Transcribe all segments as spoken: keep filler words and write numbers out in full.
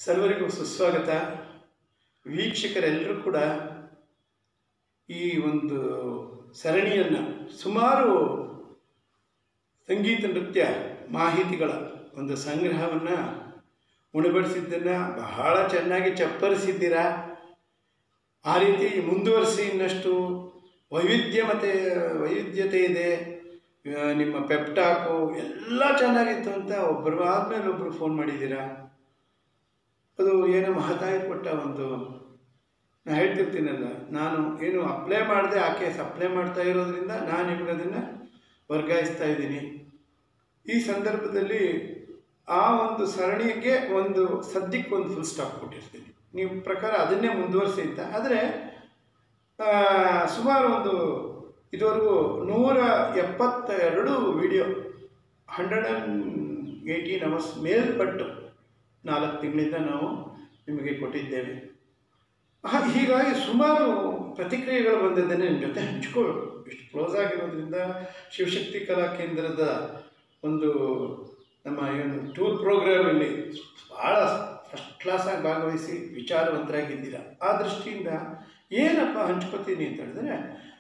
ಸರ್ವರಿಗೂ ಸುಸ್ವಾಗತ. ವೀಕ್ಷಕರೆಲ್ಲರೂ ಕೂಡ ಈ ಒಂದು ಸರಣಿಯನ್ನು ಸುಮಾರು ಸಂಗೀತ ನೃತ್ಯ ಮಾಹಿತಿಗಳ ಒಂದು ಸಂಗ್ರಹವನ್ನು ಉಣಬಡಿಸಿದ್ದನ್ನು ಬಹಳ ಚೆನ್ನಾಗಿ ಚಪ್ಪರಿಸಿದ್ದೀರಾ. ಆ ರೀತಿ ಮುಂದುವರಿಸಿ ಇನ್ನಷ್ಟು ವೈವಿಧ್ಯಮತೆ ವೈವಿಧ್ಯತೆ ಇದೆ. ನಿಮ್ಮ ಪೆಪ್ಟಾಕು ಎಲ್ಲ ಚೆನ್ನಾಗಿತ್ತು ಅಂತ ಒಬ್ಬರು ಆದಮೇಲೆ ಒಬ್ಬರು ಫೋನ್ ಮಾಡಿದ್ದೀರಾ. ಅದು ಏನು ಮಹತಾಯಿ ಕೊಟ್ಟ ಒಂದು, ನಾನು ಹೇಳ್ತಿರ್ತೀನಲ್ಲ, ನಾನು ಏನು ಅಪ್ಲೈ ಮಾಡಿದೆ ಆಕೆ ಸಪ್ಲೈ ಮಾಡ್ತಾ ಇರೋದ್ರಿಂದ ನಾನು ನಿಮಗೆ ಅದನ್ನು ವರ್ಗಾಯಿಸ್ತಾ ಇದ್ದೀನಿ. ಈ ಸಂದರ್ಭದಲ್ಲಿ ಆ ಒಂದು ಸರಣಿಗೆ ಒಂದು ಸದ್ಯಕ್ಕೆ ಒಂದು ಫುಲ್ ಸ್ಟಾಪ್ ಕೊಟ್ಟಿರ್ತೀನಿ. ನಿಮ್ಮ ಪ್ರಕಾರ ಅದನ್ನೇ ಮುಂದುವರಿಸಿ ಅಂತ. ಆದರೆ ಸುಮಾರು ಒಂದು ಇದುವರೆಗೂ ನೂರ ಎಪ್ಪತ್ತ ಎರಡು video hundred and eighteen hours ಮೇಲ್ಪಟ್ಟು ನಾಲ್ಕು ತಿಂಗಳಿಂದ ನಾವು ನಿಮಗೆ ಕೊಟ್ಟಿದ್ದೇವೆ. ಹೀಗಾಗಿ ಸುಮಾರು ಪ್ರತಿಕ್ರಿಯೆಗಳು ಬಂದಿದ್ದೇನೆ, ನಿಮ್ಮ ಜೊತೆ ಹಂಚ್ಕೋಬೇಕು. ಇಷ್ಟು ಕ್ಲೋಸ್ ಆಗಿರೋದ್ರಿಂದ ಶಿವಶಕ್ತಿ ಕಲಾ ಕೇಂದ್ರದ ಒಂದು ನಮ್ಮ ಏನು ಟೂರ್ ಪ್ರೋಗ್ರಾಮಲ್ಲಿ ಭಾಳ ಫಸ್ಟ್ ಕ್ಲಾಸಾಗಿ ಭಾಗವಹಿಸಿ ವಿಚಾರವಂತರಾಗಿದ್ದೀರ. ಆ ದೃಷ್ಟಿಯಿಂದ ಏನಪ್ಪ ಹಂಚ್ಕೋತೀನಿ ಅಂತ ಹೇಳಿದ್ರೆ,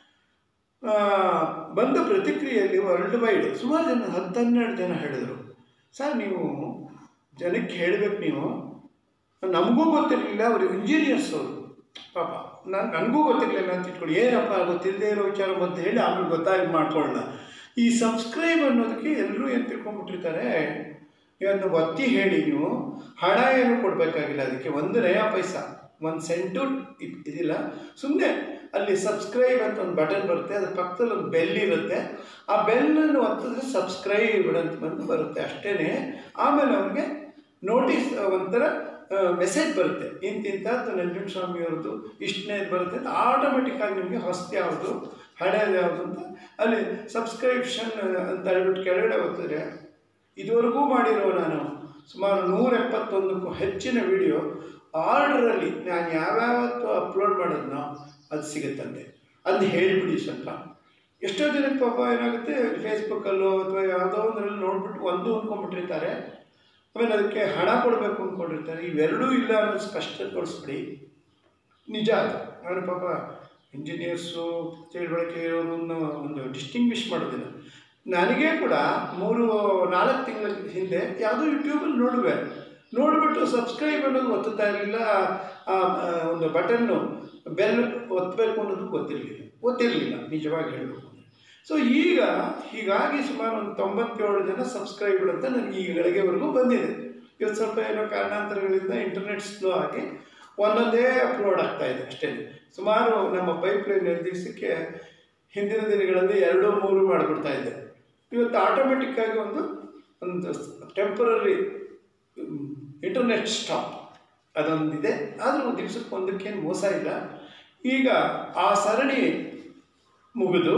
ಬಂದ ಪ್ರತಿಕ್ರಿಯೆಯಲ್ಲಿ ವರ್ಲ್ಡ್ ವೈಡ್ ಸುಮಾರು ಜನ ಹತ್ತು ಹನ್ನೆರಡು ಜನ ಹೇಳಿದರು, ಸರ್ ನೀವು ಜನಕ್ಕೆ ಹೇಳಬೇಕು, ನೀವು ನಮಗೂ ಗೊತ್ತಿರಲಿಲ್ಲ, ಅವರು ಇಂಜಿನಿಯರ್ಸ್ ಅವರು ಪಾಪ, ನಾನು ನನಗೂ ಗೊತ್ತಿರಲಿಲ್ಲ ಅಂತ ಇಟ್ಕೊಳ್ಳಿ, ಏನಪ್ಪ ಗೊತ್ತಿಲ್ಲದೆ ಇರೋ ವಿಚಾರ ಬಂದು ಹೇಳಿ ಆಮೇಲೆ ಗೊತ್ತಾಗಿ ಮಾಡ್ಕೊಳ್ಳೋಣ. ಈ ಸಬ್ಸ್ಕ್ರೈಬ್ ಅನ್ನೋದಕ್ಕೆ ಎಲ್ಲರೂ ಏನು ತಿಳ್ಕೊಂಡ್ಬಿಟ್ಟಿರ್ತಾರೆ, ಇದನ್ನು ಒತ್ತಿ ಹೇಳಿ, ನೀವು ಹಣ ಏನು ಕೊಡಬೇಕಾಗಿಲ್ಲ, ಅದಕ್ಕೆ ಒಂದು ನಯಾ ಪೈಸಾ ಒಂದು ಸೆಂಟು ಇದಿಲ್ಲ. ಸುಮ್ಮನೆ ಅಲ್ಲಿ ಸಬ್ಸ್ಕ್ರೈಬ್ ಅಂತ ಒಂದು ಬಟನ್ ಬರುತ್ತೆ, ಅದ್ರ ಪಕ್ಕದಲ್ಲಿ ಒಂದು ಬೆಲ್ ಇರುತ್ತೆ, ಆ ಬೆಲ್ಲನ್ನು ಒತ್ತಿದ್ರೆ ಸಬ್ಸ್ಕ್ರೈಬ್ ಅಂತ ಬಂದು ಬರುತ್ತೆ ಅಷ್ಟೇ. ಆಮೇಲೆ ಅವ್ರಿಗೆ ನೋಟಿಸ್ ಒಂಥರ ಮೆಸೇಜ್ ಬರುತ್ತೆ, ಇಂತಿಂಥದ್ದು ನಂಜುಂಡಸ್ವಾಮಿಯವ್ರದ್ದು ಇಷ್ಟನೇದು ಬರುತ್ತೆ ಅಂತ. ಆಟೋಮೆಟಿಕ್ಕಾಗಿ ನಿಮಗೆ ಹೊಸ್ತು ಯಾವುದು ಹಳೆಯದು ಯಾವುದು ಅಂತ ಅಲ್ಲಿ ಸಬ್ಸ್ಕ್ರಿಪ್ಷನ್ ಅಂತ ಹೇಳ್ಬಿಟ್ಟು ಕೆಳಗಡೆ ಒತ್ತಿದ್ರೆ, ಇದುವರೆಗೂ ಮಾಡಿರೋ ನಾನು ಸುಮಾರು ನೂರ ಎಪ್ಪತ್ತೊಂದಕ್ಕೂ ಹೆಚ್ಚಿನ ವಿಡಿಯೋ ಆರ್ಡ್ರಲ್ಲಿ ನಾನು ಯಾವ್ಯಾವತ್ತು ಅಪ್ಲೋಡ್ ಮಾಡೋದನ್ನ ಅದು ಸಿಗುತ್ತಂತೆ. ಅದನ್ನ ಹೇಳಿಬಿಡಿ ಸ್ವಲ್ಪ. ಎಷ್ಟೋ ಜನಕ್ಕೆ ಪಾಪ ಏನಾಗುತ್ತೆ, ಫೇಸ್ಬುಕ್ಕಲ್ಲೋ ಅಥವಾ ಯಾವುದೋ ಒಂದರಲ್ಲಿ ನೋಡ್ಬಿಟ್ಟು ಒಂದು ಅಂದ್ಕೊಂಡ್ಬಿಟ್ಟಿರ್ತಾರೆ, ಆಮೇಲೆ ಅದಕ್ಕೆ ಹಣ ಕೊಡಬೇಕು ಅಂದ್ಕೊಂಡಿರ್ತಾರೆ. ಇವೆರಡೂ ಇಲ್ಲ ಅನ್ನೋದು ಸ್ಪಷ್ಟಗೊಳಿಸ್ಬಿಡಿ. ನಿಜ ಅದು. ನಾನು ಪಾಪ ಇಂಜಿನಿಯರ್ಸು ತಿಳುವಳಿಕೆ ಇರೋರನ್ನು ಒಂದು ಡಿಸ್ಟಿಂಗ್ವಿಷ್ ಮಾಡೋದಿಲ್ಲ. ನನಗೆ ಕೂಡ ಮೂರು ನಾಲ್ಕು ತಿಂಗಳ ಹಿಂದೆ ಯಾವುದೋ ಯೂಟ್ಯೂಬಲ್ಲಿ ನೋಡುವೆ, ನೋಡಿಬಿಟ್ಟು ಸಬ್ಸ್ಕ್ರೈಬ್ ಅನ್ನೋದು ಒತ್ತುತ್ತಾ ಇರಲಿಲ್ಲ, ಒಂದು ಬಟನ್ನು ಬೆಲ್ ಒತ್ತಬೇಕು ಅನ್ನೋದು ಗೊತ್ತಿರಲಿಲ್ಲ ಗೊತ್ತಿರಲಿಲ್ಲ ನಿಜವಾಗಿ ಹೇಳಬೇಕು. ಸೊ ಈಗ ಹೀಗಾಗಿ ಸುಮಾರು ಒಂದು ತೊಂಬತ್ತೇಳು ಜನ ಸಬ್ಸ್ಕ್ರೈಬರ್ ಅಂತ ನನಗೆ ಈ ಗಳಿಗೆವರೆಗೂ ಬಂದಿದೆ. ಇವತ್ತು ಸ್ವಲ್ಪ ಏನೋ ಕಾರಣಾಂತರಗಳಿಂದ ಇಂಟರ್ನೆಟ್ ಸ್ಲೋ ಆಗಿ ಒಂದೊಂದೇ ಅಪ್ಲೋಡ್ ಆಗ್ತಾ ಇದೆ ಅಷ್ಟೇ. ಸುಮಾರು ನಮ್ಮ ಪೈಪ್ಲೈನ್ ದಿವಸಕ್ಕೆ ಹಿಂದಿನ ದಿನಗಳಲ್ಲಿ ಎರಡು ಮೂರು ಮಾಡಿಬಿಡ್ತಾ ಇದ್ದೆ. ಇವತ್ತು ಆಟೋಮೆಟಿಕ್ಕಾಗಿ ಒಂದು ಒಂದು ಟೆಂಪರರಿ ಇಂಟರ್ನೆಟ್ ಸ್ಟಾಪ್ ಅದೊಂದಿದೆ. ಆದರೂ ದಿವಸಕ್ಕೆ ಒಂದಕ್ಕೇನು ಮೋಸ ಇಲ್ಲ. ಈಗ ಆ ಸರಣಿ ಮುಗಿದು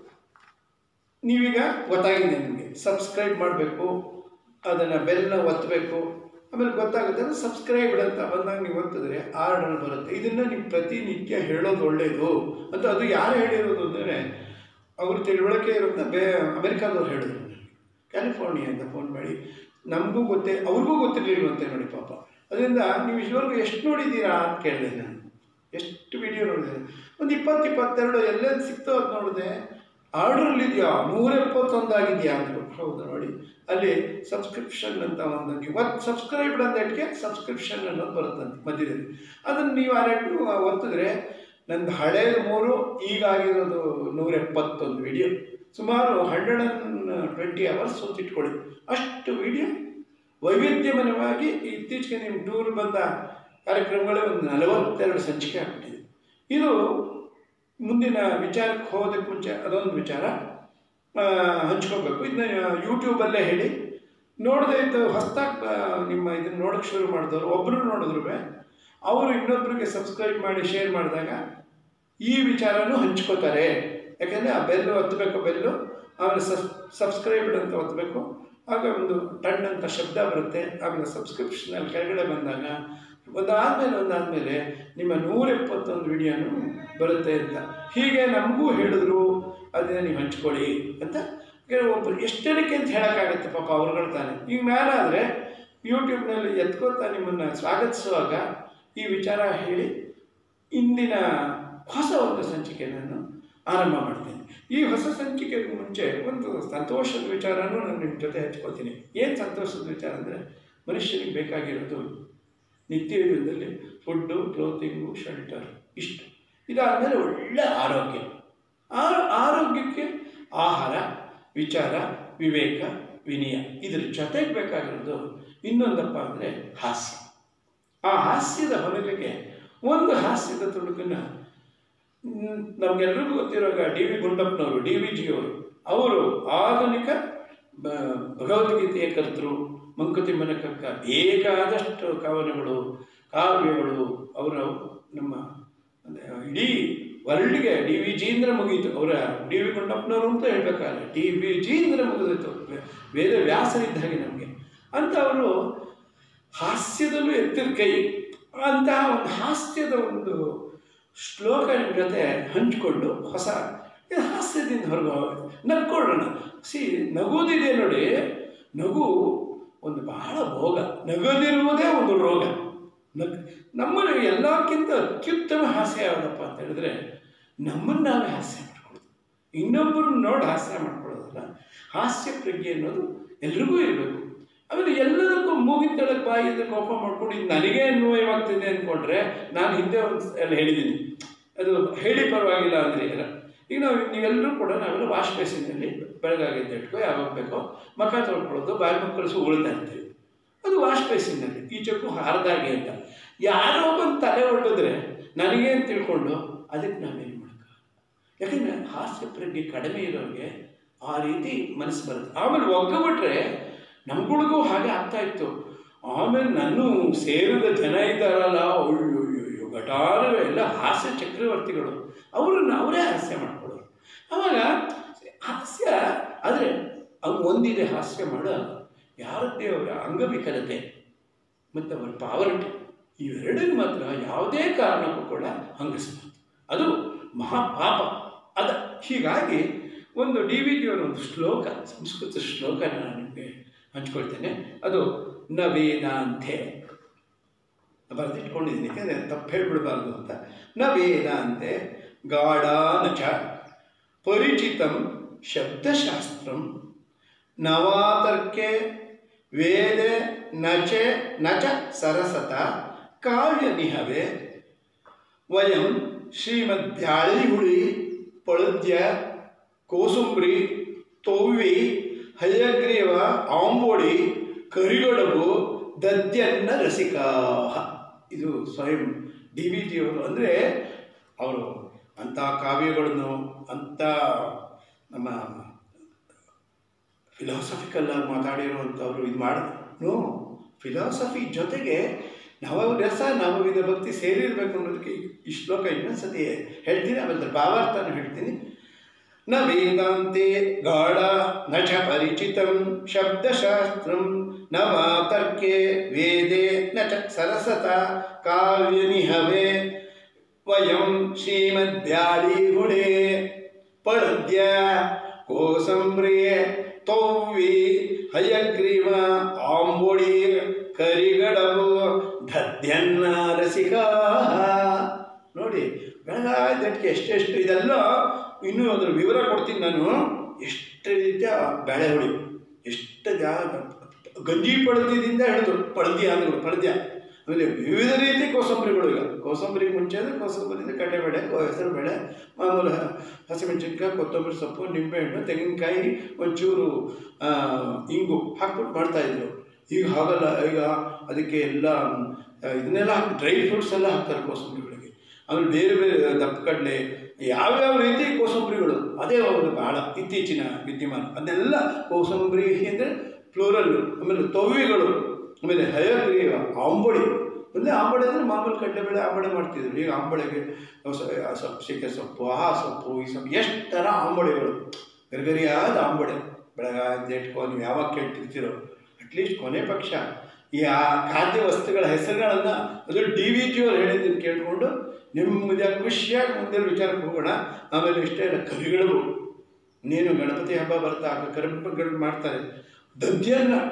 ನೀವೀಗ ಗೊತ್ತಾಗಿದೆ, ನಿಮಗೆ ಸಬ್ಸ್ಕ್ರೈಬ್ ಮಾಡಬೇಕು, ಅದನ್ನು ಬೆಲ್ನ ಒತ್ತಬೇಕು, ಆಮೇಲೆ ಗೊತ್ತಾಗುತ್ತೆ. ಅದು ಸಬ್ಸ್ಕ್ರೈಬ್ಡ್ ಅಂತ ಬಂದಾಗ ನೀವು ಒತ್ತಿದ್ರೆ ಆರ್ಡರ್ ಬರುತ್ತೆ. ಇದನ್ನು ನೀವು ಪ್ರತಿನಿತ್ಯ ಹೇಳೋದು ಒಳ್ಳೆಯದು ಅಂತ. ಅದು ಯಾರು ಹೇಳಿರೋದು ಅಂದರೆ, ಅವರು ತಿಳುವಳಿಕೆ ಇರೋದನ್ನ ಬೇ ಅಮೆರಿಕಾದವ್ರು ಹೇಳಿದ್ರು. ಕ್ಯಾಲಿಫೋರ್ನಿಯಿಂದ ಫೋನ್ ಮಾಡಿ ನಮಗೂ ಗೊತ್ತೇ, ಅವ್ರಿಗೂ ಗೊತ್ತಿರಲಿಲ್ವಂತೆ ನೋಡಿ ಪಾಪ. ಅದರಿಂದ ನೀವು ಇಷ್ಟವರೆಗೂ ಎಷ್ಟು ನೋಡಿದ್ದೀರಾ ಅಂತ ಕೇಳಿದೆ ನಾನು. ಎಷ್ಟು ವಿಡಿಯೋ ನೋಡಿದೆ? ಒಂದು ಇಪ್ಪತ್ತು ಇಪ್ಪತ್ತೆರಡು ಎಲ್ಲೆಲ್ಲಿ ಸಿಗ್ತೋ ಅದು ನೋಡಿದೆ. ಆರ್ಡ್ರಲ್ಲಿದೆಯಾ ನೂರ ಎಪ್ಪತ್ತೊಂದು ಆಗಿದೆಯಾ ಅಂದರು. ಹೌದು ನೋಡಿ, ಅಲ್ಲಿ ಸಬ್ಸ್ಕ್ರಿಪ್ಷನ್ ಅಂತ ಒಂದು ನೀವು ಒತ್ತು ಸಬ್ಸ್ಕ್ರೈಬ್ಡ್ ಅಂತ ಇಟ್ಕೆ ಸಬ್ಸ್ಕ್ರಿಪ್ಷನ್ ಅನ್ನೋದು ಬರುತ್ತಂತೆ ಮಧ್ಯದಲ್ಲಿ. ಅದನ್ನು ನೀವು ಆ ರೇಟು ಒತ್ತಿದ್ರೆ ನಂದು ಹಳೆಯ ಮೂರು ಈಗಾಗಿರೋದು ನೂರ ಎಪ್ಪತ್ತೊಂದು ವಿಡಿಯೋ, ಸುಮಾರು ಹಂಡ್ರೆಡ್ ಆ್ಯಂಡ್ ಟ್ವೆಂಟಿ ಅವರ್ಸ್ ಹೊತ್ತಿಟ್ಕೊಳ್ಳಿ. ಅಷ್ಟು ವಿಡಿಯೋ ವೈವಿಧ್ಯಮಯವಾಗಿ ಇತ್ತೀಚೆಗೆ ನಿಮ್ಮ ಟೂರ್ ಬಂದ ಕಾರ್ಯಕ್ರಮಗಳೇ ಒಂದು ನಲವತ್ತೆರಡು ಸಂಚಿಕೆ ಆಗ್ಬಿಟ್ಟಿದೆ. ಇದು ಮುಂದಿನ ವಿಚಾರಕ್ಕೆ ಹೋಗೋದಕ್ಕೆ ಮುಂಚೆ ಅದೊಂದು ವಿಚಾರ ಹಂಚ್ಕೋಬೇಕು. ಇದನ್ನ ಯೂಟ್ಯೂಬಲ್ಲೇ ಹೇಳಿ, ನೋಡದೆ ಇದ್ದು ಹೊಸದಾಗಿ ನಿಮ್ಮ ಇದನ್ನು ನೋಡೋಕ್ಕೆ ಶುರು ಮಾಡಿದವರು ಒಬ್ಬರು ನೋಡಿದ್ರು ಅವರು ಇನ್ನೊಬ್ಬರಿಗೆ ಸಬ್ಸ್ಕ್ರೈಬ್ ಮಾಡಿ ಶೇರ್ ಮಾಡಿದಾಗ ಈ ವಿಚಾರನೂ ಹಂಚ್ಕೋತಾರೆ. ಯಾಕೆಂದರೆ ಆ ಬೆಲ್ಲು ಒತ್ತಬೇಕು, ಬೆಲ್ಲು ಆಮೇಲೆ ಸಬ್ ಸಬ್ಸ್ಕ್ರೈಬ್ಡ್ ಅಂತ ಒತ್ತಬೇಕು, ಆಗ ಒಂದು ಟಣ್ ಅಂತ ಶಬ್ದ ಬರುತ್ತೆ. ಆಮೇಲೆ ಸಬ್ಸ್ಕ್ರಿಪ್ಷನಲ್ಲಿ ಕೆಳಗಡೆ ಬಂದಾಗ ಒಂದಾದಮೇಲೆ ಒಂದಾದಮೇಲೆ ನಿಮ್ಮ ನೂರ ಎಪ್ಪತ್ತೊಂದು ವಿಡಿಯೋನು ಬರುತ್ತೆ ಅಂತ. ಹೀಗೆ ನಮಗೂ ಹೇಳಿದ್ರು, ಅದನ್ನು ನೀವು ಹಂಚ್ಕೊಳ್ಳಿ ಅಂತ. ಒಬ್ಬರು ಎಷ್ಟು ಜನಕ್ಕೆ ಅಂತ ಹೇಳೋಕ್ಕಾಗತ್ತೆ ಪಾಪ ಅವ್ರುಗಳು ತಾನೆ. ಈಗ ಮೇಲಾದರೆ ಯೂಟ್ಯೂಬ್ನಲ್ಲಿ ಎತ್ಕೋತಾ ನಿಮ್ಮನ್ನು ಸ್ವಾಗತಿಸುವಾಗ ಈ ವಿಚಾರ ಹೇಳಿ ಇಂದಿನ ಹೊಸ ಒಂದು ಸಂಚಿಕೆ ನಾನು ಆರಂಭ ಮಾಡ್ತೀನಿ. ಈ ಹೊಸ ಸಂಚಿಕೆಗೂ ಮುಂಚೆ ಒಂದು ಸಂತೋಷದ ವಿಚಾರನೂ ನಾನು ನಿಮ್ಮ ಜೊತೆ ಹಂಚ್ಕೊಳ್ತೀನಿ. ಏನು ಸಂತೋಷದ ವಿಚಾರ ಅಂದರೆ, ಮನುಷ್ಯನಿಗೆ ಬೇಕಾಗಿರೋದು ನಿತ್ಯ ಜೀವನದಲ್ಲಿ ಫುಡ್ಡು, ಕ್ಲೋತಿಂಗು, ಶೆಲ್ಟರ್, ಇಷ್ಟು. ಇದಾದಮೇಲೆ ಒಳ್ಳೆ ಆರೋಗ್ಯ. ಆ ಆರೋಗ್ಯಕ್ಕೆ ಆಹಾರ, ವಿಚಾರ, ವಿವೇಕ, ವಿನಯ, ಇದ್ರ ಜೊತೆಗೆ ಬೇಕಾಗಿರೋದು ಇನ್ನೊಂದಪ್ಪ ಅಂದರೆ ಹಾಸ್ಯ. ಆ ಹಾಸ್ಯದ ಹೊರಗೆ ಒಂದು ಹಾಸ್ಯದ ತುಣುಕನ್ನು ನಮಗೆಲ್ಲರಿಗೂ ಗೊತ್ತಿರುವಾಗ ಡಿ ವಿ ಗುಂಡಪ್ಪನವರು, ಡಿ ವಿ ಜಿಯವರು, ಅವರು ಆಧುನಿಕ ಭಗವದ್ಗೀತೆಯ ಕರ್ತರು, ಮಂಕುತಿಮ್ಮನ ಕಕ್ಕ, ಬೇಕಾದಷ್ಟು ಕವನಗಳು, ಕಾವ್ಯಗಳು, ಅವರು ನಮ್ಮ ಇಡೀ ವರ್ಲ್ಡ್ಗೆ ಡಿ ವಿ ಜಿಯಿಂದ ಮುಗೀತು. ಅವರ ಡಿ ವಿ ಗುಂಡಪ್ಪನವರು ಅಂತ ಹೇಳ್ಬೇಕಾದ್ರೆ ಡಿ ವಿ ಜಿಯಿಂದ ಮುಗಿದಿತ್ತು. ವೇದ ವ್ಯಾಸರಿದ್ದ ಹಾಗೆ ನಮಗೆ ಅಂತ ಅವರು ಹಾಸ್ಯದಲ್ಲೂ ಎತ್ತಿದ ಕೈ. ಅಂತಹ ಒಂದು ಹಾಸ್ಯದ ಒಂದು ಶ್ಲೋಕ ನಿಮ್ಮ ಜೊತೆ ಹಂಚಿಕೊಂಡು ಹೊಸ ಹಾಸ್ಯದಿಂದ ಹೊರಗೆ ನಕ್ಕೊಳ್ಳೋಣ. ಸಿ ನಗುವುದಿದೆ ನೋಡಿ, ನಗು ಒಂದು ಬಹಳ ಭೋಗ. ನಗದಿರುವುದೇ ಒಂದು ರೋಗ. ನಗ್ ನಮ್ಮನ್ನು ಎಲ್ಲಕ್ಕಿಂತ ಅತ್ಯುತ್ತಮ ಹಾಸ್ಯ ಯಾವುದಪ್ಪ ಅಂತ ಹೇಳಿದ್ರೆ, ನಮ್ಮನ್ನು ನಾವೇ ಹಾಸ್ಯ ಮಾಡ್ಕೊಳ್ಳೋದು, ಇನ್ನೊಬ್ಬರನ್ನ ನೋಡಿ ಹಾಸ್ಯ ಮಾಡ್ಕೊಳ್ಳೋದಲ್ಲ. ಹಾಸ್ಯ ಪ್ರಜ್ಞೆ ಅನ್ನೋದು ಎಲ್ರಿಗೂ ಇರಬೇಕು. ಆಮೇಲೆ ಎಲ್ಲದಕ್ಕೂ ಮೂಗಿನ ತೆಳಗೆ ಬಾಯಿದ್ರೆ ಕೋಪ ಮಾಡ್ಕೊಂಡು ಇದು ನನಗೇ ನೋವಾಗ್ತಿದೆ ಅಂದ್ಕೊಂಡ್ರೆ, ನಾನು ಹಿಂದೆ ಒಂದು ಎಲ್ಲ ಹೇಳಿದ್ದೀನಿ, ಅದು ಹೇಳಿ ಪರವಾಗಿಲ್ಲ ಅಂದರೆ ಇಲ್ಲ. ಈಗ ನಾವು ನೀವೆಲ್ಲರೂ ಕೂಡ ನಾವೆಲ್ಲ ವಾಶ್ ಬೇಸಿನಲ್ಲಿ ಬೆಳಗಾಗಿದ್ದ ಇಟ್ಕೋ ಯಾವಾಗ ಬೇಕೋ ಮಖ ತೊಳ್ಕೊಳ್ಳೋದು, ಬಾಯಿ ಮಕ್ಕಳಿಸು ಉಳ್ತಾ ಇರ್ತೀವಿ. ಅದು ವಾಶ್ ಬೇಸಿನಲ್ಲಿ ಈಚಕ್ಕೂ ಹಾರದಾಗೆ ಅಂತ ಯಾರೋ ಬಂದು ತಲೆ ಹೊರಟಿದ್ರೆ ನನಗೆ ಅಂತ ತಿಳ್ಕೊಂಡು ಅದಕ್ಕೆ ನಾವೇನು ಮಾಡೋಕ್ಕ. ಯಾಕಂದರೆ ಹಾಸ್ಯ ಪ್ರಜ್ಞೆ ಕಡಿಮೆ ಇರೋರಿಗೆ ಆ ರೀತಿ ಮನಸ್ಸು ಬರುತ್ತೆ. ಆಮೇಲೆ ಒಗ್ಗಬಿಟ್ರೆ ನಮ್ಗಳಿಗೂ ಹಾಗೆ ಆಗ್ತಾ ಇತ್ತು. ಆಮೇಲೆ ನಾನು ಸೇರಿದ ಜನ ಇದ್ದಾರಲ್ಲ, ಅಯ್ಯೋ ಘಟಾರು ಎಲ್ಲ ಹಾಸ್ಯ ಚಕ್ರವರ್ತಿಗಳು, ಅವ್ರನ್ನ ಅವರೇ ಹಾಸ್ಯ ಮಾಡ್ಕೊಳ್ಳೋರು. ಆವಾಗ ಹಾಸ್ಯ ಆದರೆ ಅವ್ರು ಒಂದಿದೆ ಹಾಸ್ಯ ಮಾಡೋ ಯಾರದ್ದೇ ಅವರ ಅಂಗವಿಕಲತೆ ಮತ್ತು ಅವರ ಪಾವರ್ಟಿ, ಇವೆರಡನ್ನು ಮಾತ್ರ ಯಾವುದೇ ಕಾರಣಕ್ಕೂ ಕೂಡ ಹಂಗಿಸ್ಬಾರ್ದು. ಅದು ಮಹಾಪಾಪ. ಅದ ಹೀಗಾಗಿ ಒಂದು ಡಿ ವಿ ಜಿಯವರ ಒಂದು ಶ್ಲೋಕ, ಸಂಸ್ಕೃತ ಶ್ಲೋಕ ನಾನು ನಿಮಗೆ ಹಂಚ್ಕೊಳ್ತೇನೆ. ಅದು ನ ವೇದಾಂತೆ ಬರೆದಿಟ್ಕೊಂಡಿದ್ದೀನಿ, ಯಾಕೆಂದರೆ ತಪ್ಪು ಹೇಳಿಬಿಡಬಾರ್ದು ಅಂತ. ನ ವೇದಾಂತೆ ಗಾಢಾನಚ ಪರಿಚಿತಂ ಶಬ್ದಶಾಸ್ತ್ರಂ ನವಾತರ್ಕೆ ವೇದೆ ನಚೆ ನಚ ಸರಸತ ಕಾವ್ಯ ನಿಹವೆ ವಯಂ ಶ್ರೀಮದ್ಭ್ಯಾಳಿಹುಳಿ ಪಳದ್ಯ ಕೋಸುಂಬ್ರಿ ತೊವ್ವಿ ಹಯಗ್ರೀವ ಆಂಬೋಡಿ ಕರಿಗಡಬು ದದ್ಯನ್ನ ರಸಿಕಾ. ಇದು ಸ್ವಯಂ ಡಿ ವಿ ಜಿಯವರು. ಅಂದರೆ ಅವರು ಅಂಥ ಕಾವ್ಯಗಳನ್ನು, ಅಂಥ ನಮ್ಮ ಫಿಲಾಸಫಿಕಲ್ಲಾಗಿ ಮಾತಾಡಿರುವಂಥವ್ರು ಇದು ಮಾಡಿ ನೋ ಫಿಲಾಸಫಿ ಜೊತೆಗೆ ನವರಸ ನವವಿಧ ಭಕ್ತಿ ಸೇರಿರಬೇಕು ಅನ್ನೋದಕ್ಕೆ ಈ ಶ್ಲೋಕ ಇನ್ನೊಂದ್ಸತಿ ಹೇಳ್ತೀನಿ. ಆಮೇಲೆ ಭಾವಾರ್ಥನ ಹೇಳ್ತೀನಿ. ನ ವೇದಾಂತೆ ಗಾಢ ನ ಚ ಪರಿಚಿತಂ ಶಬ್ದಶಾಸ್ತ್ರಂ ನ ವಾತರ್ಕೆ ವೇದೆ ನ ಚ ಸರಸತ ಕಾವ್ಯನಿಹವೆ ವಯಂ ಶ್ರೀಮದ್ಭ್ಯಾಳಿಹುಳೆ ಪಳದ್ಯ ಕೋಸಂಬ್ರಿಯೆ ತೊವ್ವಿ ಹಯಗ್ರೀವ ಆಂಬೋಡಿ ಕರಿಗಡಬು ದದ್ಯನ್ನ ರಸಿಕಾ. ನೋಡಿ, ಬೆಳಗಾದಕ್ಕೆ ಎಷ್ಟೆಷ್ಟು ಇದೆಲ್ಲ ಇನ್ನೂ ಅದರ ವಿವರ ಕೊಡ್ತೀನಿ ನಾನು. ಎಷ್ಟು ರೀತಿಯ ಬೇಳೆ ಹೊಳಿ, ಎಷ್ಟು ಜಾ ಗಂಜಿ ಪಳದ್ಯದಿಂದ ಹಿಡಿದು ಪಳದ್ಯ ಅಂದ್ಗಳು, ಪಳದ್ಯ. ಆಮೇಲೆ ವಿವಿಧ ರೀತಿ ಕೋಸಂಬರಿಗಳು. ಈಗ ಕೋಸಂಬರಿ ಮುಂಚೆ ಅಂದರೆ ಕೋಸಂಬರಿಯಿಂದ ಕಡಲೆಬೇಳೆ, ಹೆಸರು ಬೇಳೆ, ಮಾಮೂಲು ಹಸಿಮೆಣಸಿನ್ಕಾಯಿ, ಕೊತ್ತಂಬರಿ ಸೊಪ್ಪು, ನಿಂಬೆಹಣ್ಣು, ತೆಂಗಿನಕಾಯಿ, ಒಂಚೂರು ಇಂಗು ಹಾಕ್ಬಿಟ್ಟು ಮಾಡ್ತಾಯಿದ್ರು. ಈಗ ಹಾಗಲ್ಲ. ಈಗ ಅದಕ್ಕೆ ಎಲ್ಲ ಇದನ್ನೆಲ್ಲ ಹಾಕಿ ಡ್ರೈ ಫ್ರೂಟ್ಸ್ ಎಲ್ಲ ಹಾಕ್ತಾರೆ ಕೋಸಂಬರಿಗಳಿಗೆ. ಆಮೇಲೆ ಬೇರೆ ಬೇರೆ ದಪ್ಪ ಕಡಲೆ, ಯಾವ್ಯಾವ ರೀತಿ ಕೋಸಂಬರಿಗಳು. ಅದೇ ಒಂದು ಭಾಳ ಇತ್ತೀಚಿನ ವಿದ್ಯಮಾನ. ಅದನ್ನೆಲ್ಲ ಕೋಸಂಬರಿ ಅಂದರೆ ಫ್ಲೋರಲ್ಲು. ಆಮೇಲೆ ತೊವ್ವಿಗಳು, ಆಮೇಲೆ ಹಯಗ್ರೀವ, ಆಂಬೊಡಿ. ಮೊದಲೇ ಆಂಬೊಡೆ ಅಂದರೆ ಮಾಮೂಲು ಕಡಲೆಬೇಳೆ ಆಂಬೊಡೆ ಮಾಡ್ತಿದ್ರು. ಈಗ ಆಂಬೊಡೆಗೆ ಸೊಪ್ಪು, ಸಿಕ್ಕೆ ಸೊಪ್ಪು, ಆ ಸೊಪ್ಪು, ಈ ಸೊಪ್ಪು, ಎಷ್ಟು ಥರ ಆಂಬೊಡೆಗಳು, ಗರಿಗರಿಯಾದ ಆಂಬೊಡೆ. ಬೆಳಗ್ಗೆ ಇಟ್ಕೊ ನೀವು ಯಾವಾಗ ಕೇಳ್ತಿರ್ತೀರೋ ಅಟ್ಲೀಸ್ಟ್ ಕೊನೆ ಪಕ್ಷ ಈ ಆ ಖಾದ್ಯ ವಸ್ತುಗಳ ಹೆಸರುಗಳನ್ನು ಅದು ಡಿ ವಿ ಜಿಯವ್ರು ಹೇಳಿದ್ದನ್ನು ಕೇಳಿಕೊಂಡು ನಿಮ್ಮದೇ ಖುಷಿಯಾಗಿ ಮುಂದೆ ವಿಚಾರಕ್ಕೆ ಹೋಗೋಣ. ಆಮೇಲೆ ಇಷ್ಟೇ ಇಲ್ಲ, ಕರಿಗಡಬು. ನೀನು ಗಣಪತಿ ಹಬ್ಬ ಬರ್ತಾ ಕರಿಗಡಬು ಮಾಡ್ತಾರೆ. ದದ್ಯನ್ನ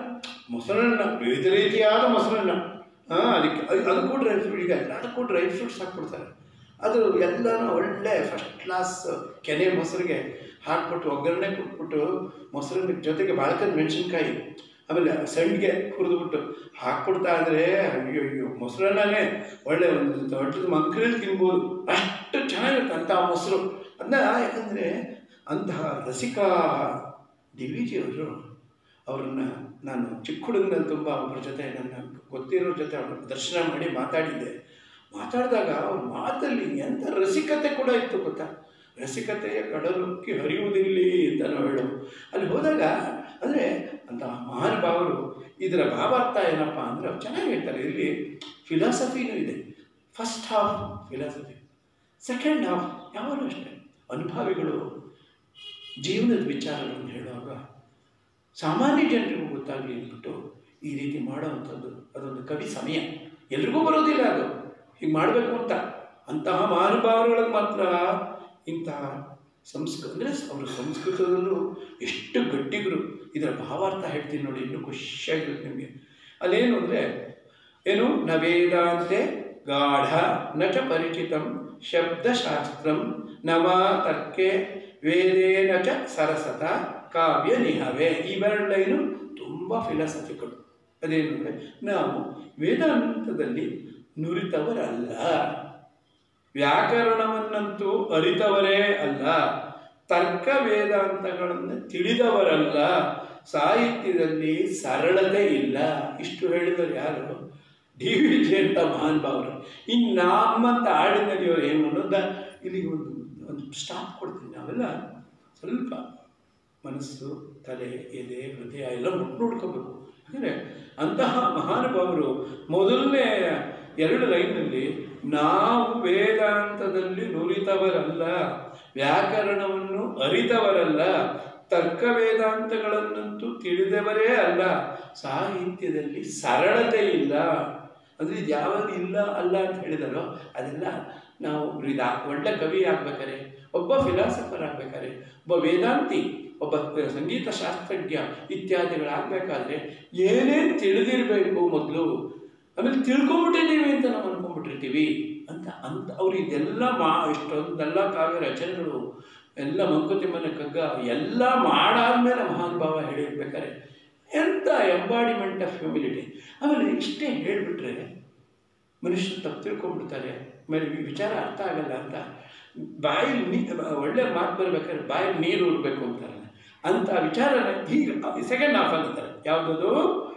ಮೊಸರನ್ನ ವಿವಿಧ ರೀತಿಯಾದ ಮೊಸರನ್ನ, ಹಾಂ ಅದಕ್ಕೆ ಅದು ಕೂಡ ಡ್ರೈ ಫ್ರೂಟ್, ಈಗ ಎಲ್ಲದಕ್ಕೂ ಡ್ರೈ ಫ್ರೂಟ್ಸ್ ಹಾಕ್ಬಿಡ್ತಾರೆ. ಅದು ಎಲ್ಲನೂ ಒಳ್ಳೆ ಫಸ್ಟ್ ಕ್ಲಾಸ್ ಕೆನೆ ಮೊಸರಿಗೆ ಹಾಕ್ಬಿಟ್ಟು ಒಗ್ಗರಣೆ ಕೊಟ್ಬಿಟ್ಟು ಮೊಸರಿನ ಜೊತೆಗೆ ಬಾಳಕದ ಮೆಣಸಿನ್ಕಾಯಿ ಆಮೇಲೆ ಸಂಡಿಗೆ ಹುರಿದ್ಬಿಟ್ಟು ಹಾಕ್ಬಿಡ್ತಾ ಅಂದರೆ ಅಯ್ಯೋ ಅಯ್ಯೋ ಮೊಸರನ್ನೇ ಒಳ್ಳೆ ಒಂದು ದೊಡ್ಡದು ಮಂಕ್ರಲ್ಲಿ ತಿನ್ಬೋದು, ಅಷ್ಟು ಚೆನ್ನಾಗಿರುತ್ತೆ ಅಂತಹ ಮೊಸರು. ಅದನ್ನ ಯಾಕಂದರೆ ಅಂತಹ ರಸಿಕಾ ಡಿ ವಿ ಜಿ ಅವರು, ಅವರನ್ನು ನಾನು ಚಿಕ್ಕ ಹುಡುಗನಲ್ಲಿ ತುಂಬ ಅವ್ರ ಜೊತೆ ನನ್ನ ಗೊತ್ತಿರೋ ಜೊತೆ ಅವ್ರ ದರ್ಶನ ಮಾಡಿ ಮಾತಾಡಿದ್ದೆ. ಮಾತಾಡಿದಾಗ ಅವ್ರ ಮಾತಲ್ಲಿ ಎಂಥ ರಸಿಕತೆ ಕೂಡ ಇತ್ತು ಗೊತ್ತಾ. ರಸಿಕತೆಯ ಕಡಲುಕ್ಕಿ ಹರಿಯುವುದಿಲ್ಲಿ ಅಂತ ನಾವು ಹೇಳೋದು. ಅಲ್ಲಿ ಹೋದಾಗ ಅಂದರೆ ಅಂತಹ ಮಹಾನುಭಾವರು ಇದರ ಭಾವಾರ್ಥ ಏನಪ್ಪ ಅಂದರೆ ಅವ್ರು ಚೆನ್ನಾಗಿ ಹೇಳ್ತಾರೆ. ಇಲ್ಲಿ ಫಿಲಾಸಫಿನೂ ಇದೆ. First half philosophy, second half ಯಾವಾಗಲೂ ಅಷ್ಟೇ ಅನುಭಾವಿಗಳು ಜೀವನದ ವಿಚಾರಗಳನ್ನು ಹೇಳುವಾಗ ಸಾಮಾನ್ಯ ಜನರಿಗೂ ಗೊತ್ತಾಗಲಿ ಅಂದ್ಬಿಟ್ಟು ಈ ರೀತಿ ಮಾಡೋವಂಥದ್ದು ಅದೊಂದು ಕವಿ ಸಮಯ. ಎಲ್ರಿಗೂ ಬರೋದಿಲ್ಲ ಅದು ಹೀಗೆ ಮಾಡಬೇಕು ಅಂತ. ಅಂತಹ ಮಹಾನುಭಾವರುಗಳಿಗೆ ಮಾತ್ರ ಇಂತಹ ಸಂಸ್ಕೃತ ಅಂದರೆ ಅವರು ಸಂಸ್ಕೃತದಲ್ಲೂ ಎಷ್ಟು ಗಟ್ಟಿಗರು. ಇದರ ಭಾವಾರ್ಥ ಹೇಳ್ತೀನಿ ನೋಡಿ, ಇನ್ನೂ ಖುಷಿಯಾಗಿರುತ್ತೆ ನಿಮಗೆ. ಅಲ್ಲೇನು ಅಂದರೆ ಏನು, ನ ವೇದಾಂತೆ ಗಾಢ ನ ಚ ಪರಿಚಿತಂ ಶಬ್ದಶಾಸ್ತ್ರಂ ನವ ತರ್ಕೆ ವೇದೇನ ಚ ಸರಸತ ಕಾವ್ಯ ನಿಹವೇ. ಇವೆರಡು ಲೈನು ತುಂಬ ಫಿಲಾಸಫಿಗಳು. ಅದೇನು ಅಂದರೆ ನಾವು ವೇದಾಂತದಲ್ಲಿ ನುರಿತವರಲ್ಲ, ವ್ಯಾಕರಣವನ್ನಂತೂ ಅರಿತವರೇ ಅಲ್ಲ, ತರ್ಕ ವೇದಾಂತಗಳನ್ನು ತಿಳಿದವರಲ್ಲ, ಸಾಹಿತ್ಯದಲ್ಲಿ ಸರಳತೆ ಇಲ್ಲ. ಇಷ್ಟು ಹೇಳಿದರೆ ಯಾರು? ಡಿ ವಿ ಜಿ ಅಂತ ಮಹಾನುಭಾವರು. ಇನ್ನು ನಮ್ಮಂತ ಆಡಿನಲ್ಲಿಯವರು ಏನು ಅನ್ನೋದ ಇಲ್ಲಿಗೆ ಒಂದು ಒಂದು ಸ್ಟಾಪ್ ಕೊಡ್ತೀನಿ. ನಾವೆಲ್ಲ ಸ್ವಲ್ಪ ಮನಸ್ಸು, ತಲೆ, ಎದೆ, ಹೃದಯ ಎಲ್ಲ ಮುಟ್ಟು ನೋಡ್ಕೋಬೇಕು. ಯಾಕಂದರೆ ಅಂತಹ ಮಹಾನುಭಾವರು ಮೊದಲನೇ ಎರಡು ಲೈನಲ್ಲಿ ನಾವು ವೇದಾಂತದಲ್ಲಿ ನುರಿತವರಲ್ಲ, ವ್ಯಾಕರಣವನ್ನು ಅರಿತವರಲ್ಲ, ತರ್ಕ ವೇದಾಂತಗಳನ್ನಂತೂ ತಿಳಿದವರೇ ಅಲ್ಲ, ಸಾಹಿತ್ಯದಲ್ಲಿ ಸರಳತೆ ಇಲ್ಲ. ಅಂದರೆ ಇದು ಯಾವಾಗ ಇಲ್ಲ ಅಲ್ಲ ಅಂತ ಹೇಳಿದಾರೋ ಅದೆಲ್ಲ ನಾವು ಇದು ಒಳ್ಳೆ ಕವಿ ಆಗ್ಬೇಕಾರೆ, ಒಬ್ಬ ಫಿಲಾಸಫರ್ ಆಗ್ಬೇಕಾದ್ರೆ, ಒಬ್ಬ ವೇದಾಂತಿ, ಒಬ್ಬ ಸಂಗೀತ ಶಾಸ್ತ್ರಜ್ಞ ಇತ್ಯಾದಿಗಳಾಗಬೇಕಾದ್ರೆ ಏನೇನು ತಿಳಿದಿರಬೇಕು ಮೊದಲು, ಆಮೇಲೆ ತಿಳ್ಕೊಂಬಿಟ್ಟಿದ್ದೀವಿ ಅಂತ ನಾವು ಅಂದ್ಕೊಂಡ್ಬಿಟ್ಟಿರ್ತೀವಿ ಅಂತ ಅಂತ ಅವ್ರು ಇದೆಲ್ಲ ಮಾ ಇಷ್ಟೊಂದೆಲ್ಲ ಕಾವ್ಯ ರಚನೆಗಳು ಎಲ್ಲ ಮಂಕುತಿಮ್ಮನ ಕಗ್ಗ ಎಲ್ಲ ಮಾಡಾದ್ಮೇಲೆ ಮಹಾನುಭಾವ ಹೇಳಿರ್ಬೇಕಾರೆ ಎಂಥ ಎಂಬಾಡಿಮೆಂಟ್ ಆಫ್ ಹ್ಯೂಮಿಲಿಟಿ. ಆಮೇಲೆ ಇಷ್ಟೇ ಹೇಳಿಬಿಟ್ರೆ ಮನುಷ್ಯರು ತಪ್ಪು ತಿಳ್ಕೊಂಡ್ಬಿಡ್ತಾರೆ, ಆಮೇಲೆ ಈ ವಿಚಾರ ಅರ್ಥ ಆಗಲ್ಲ ಅಂತ ಬಾಯಲ್ಲಿ ನೀ ಒಳ್ಳೆ ಮಾತು ಬರಬೇಕಾದ್ರೆ ಬಾಯಲ್ಲಿ ನೀರು ಉರ್ಬೇಕು ಅಂತಾರೆ. ಅಂಥ ವಿಚಾರನ ಈಗ ಸೆಕೆಂಡ್ ಹಾಫ್ ಅಂತಾರೆ. ಯಾವುದದು?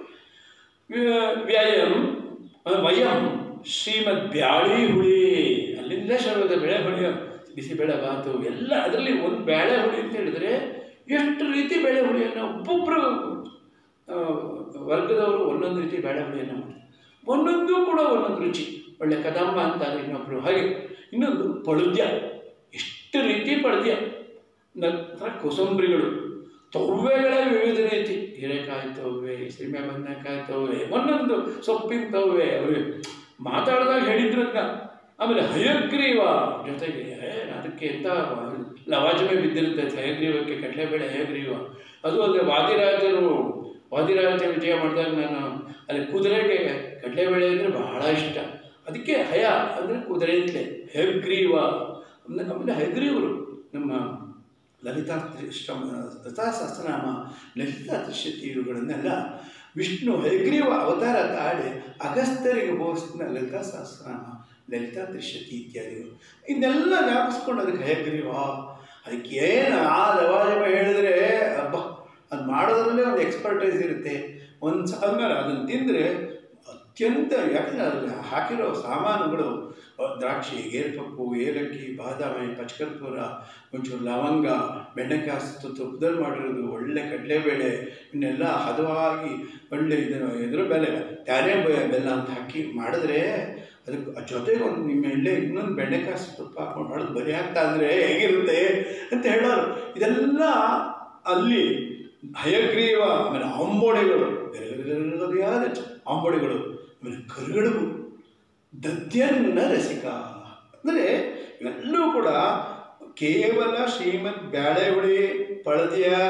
ವ್ಯಯಂ ವಯಂ ಶ್ರೀಮದ್ ಬ್ಯಾಳಿ ಹುಳಿ, ಅಲ್ಲಿಂದ ಶುರುವಾದ ಬೆಳೆ ಹುಳಿ, ಬಿಸಿಬೇಳೆ ಬಾತು ಎಲ್ಲ. ಅದರಲ್ಲಿ ಒಂದು ಬೇಳೆ ಹುಳಿ ಅಂತ ಹೇಳಿದ್ರೆ ಎಷ್ಟು ರೀತಿ ಬೇಳೆ ಹುಳಿಯನ್ನು ಒಬ್ಬೊಬ್ಬರು ವರ್ಗದವರು ಒಂದೊಂದು ರೀತಿ ಬೇಳೆ ಹುಳಿಯನ್ನು ಮಾಡ್ತಾರೆ. ಒಂದೊಂದು ಕೂಡ ಒಂದೊಂದು ರುಚಿ. ಒಳ್ಳೆ ಕದಂಬ ಅಂತಾರೆ ಇನ್ನೊಬ್ಬರು. ಹಾಗೆ ಇನ್ನೊಂದು ಪಳುದ್ಯ, ಎಷ್ಟು ರೀತಿ ಪಳುದ್ಯ. ನಂತರ ಕೋಸಂಬರಿಗಳು, ತವ್ವೆಗಳೇ ವಿವಿಧ ರೀತಿ, ಹೀರೆಕಾಯಿ ತವ್ವೆ, ಸೀಮೆ ಬದನೆಕಾಯಿ ತವ್ವೆ, ಒಂದೊಂದು ಸೊಪ್ಪಿನ ತವ್ವೆ. ಅವರು ಮಾತಾಡಿದಾಗ ಹೇಳಿದ್ರನ್ನ. ಆಮೇಲೆ ಹಯಗ್ರೀವ ಜೊತೆಗೆ ಅದಕ್ಕೆ ಎಂಥ ಲವಾಜಮೆ ಬಿದ್ದಿರುತ್ತೆ ಹಯಗ್ರೀವಕ್ಕೆ, ಕಡಲೆಬೇಳೆ ಹಯಗ್ರೀವ. ಅದು ಅಂದರೆ ವಾದಿರಾಜರು ವಾದಿರಾಜ ವಿಜಯ ಮಾಡಿದಾಗ ನಾನು ಅಲ್ಲಿ ಕುದುರೆಗೆ ಕಡಲೆಬೇಳೆ ಅಂದರೆ ಬಹಳ ಇಷ್ಟ, ಅದಕ್ಕೆ ಹಯ ಅಂದರೆ ಕುದುರೆ ಅಂತಲೇ ಹಯಗ್ರೀವ. ಆಮೇಲೆ ಹಯಗ್ರೀವರು ನಮ್ಮ ಲಲಿತಾ ಶ್ರಮ ಲಲಿತಾ ಸಹಸ್ರನಾಮ, ಲಲಿತಾ ತ್ರಿಶತಿ ಇವುಗಳನ್ನೆಲ್ಲ ವಿಷ್ಣು ಹಯಗ್ರೀವ ಅವತಾರ ತಾಳಿ ಅಗಸ್ತ್ಯರಿಗೆ ಬೋಧಿಸಿದ ಲಲಿತಾ ಸಹಸ್ರನಾಮ, ಲಲಿತಾ ತ್ರಿಶತಿ ಇತ್ಯಾದಿಗಳು. ಇದನ್ನೆಲ್ಲ ಜ್ಞಾಪಿಸ್ಕೊಂಡು ಅದಕ್ಕೆ ಹಯಗ್ರೀವ. ಅದಕ್ಕೆ ಏನು ಆ ಲವಾಜಮ ಹೇಳಿದ್ರೆ ಹಬ್ಬ, ಅದು ಮಾಡೋದ್ರಲ್ಲೇ ಒಂದು ಎಕ್ಸ್ಪರ್ಟೈಸ್ ಇರುತ್ತೆ. ಒಂದು ಸಾಲ್ಮೇಲೆ ಅದನ್ನು ತಿಂದರೆ ಅತ್ಯಂತ, ಯಾಕಂದರೆ ಅದರಲ್ಲಿ ಹಾಕಿರೋ ಸಾಮಾನುಗಳು ದ್ರಾಕ್ಷಿ, ಗೇರುಪಪ್ಪು, ಏಲಕ್ಕಿ, ಬಾದಾಮಿ, ಪಚ್ಚಕರ್ಪೂರ, ಒಂಚೂರು ಲವಂಗ, ಬೆಂಡೆಕಾಯಿ ತುಪ್ಪದಲ್ಲಿ ಮಾಡಿರೋದು, ಒಳ್ಳೆ ಕಡಲೆಬೇಳೆ, ಇನ್ನೆಲ್ಲ ಹದವಾಗಿ ಒಳ್ಳೆ ಇದು ಇದ್ರ ಬೆಲೆ ಟ್ಯಾನೆ ಬೆಲ್ಲ ಅಂತ ಹಾಕಿ ಮಾಡಿದ್ರೆ ಅದಕ್ಕೆ ಜೊತೆಗೆ ಒಂದು ನಿಮ್ಮ ಎಣ್ಣೆ ಇನ್ನೊಂದು ಬೆಂಡೆಕಾಯಿ ತುಪ್ಪ ಹಾಕೊಂಡು ಮಾಡೋದು ಬರೀ ಆಗ್ತಾ ಅಂದರೆ ಹೇಗಿರುತ್ತೆ ಅಂತ ಹೇಳೋರು. ಇದೆಲ್ಲ ಅಲ್ಲಿ ಹಯಗ್ರೀವ. ಆಮೇಲೆ ಅಂಬೋಡೆಗಳು, ಬೇರೆ ಅಂಬೋಡೆಗಳು, ಆಮೇಲೆ ಕರುಗಳು, ದದ್ಯನ್ನ ರಸಿಕ. ಅಂದರೆ ಇವೆಲ್ಲವೂ ಕೂಡ ಕೇವಲ ಶ್ರೀಮದ್ ಬ್ಯಾಳೆ ಹುಳಿ, ಪಳದಿಯ,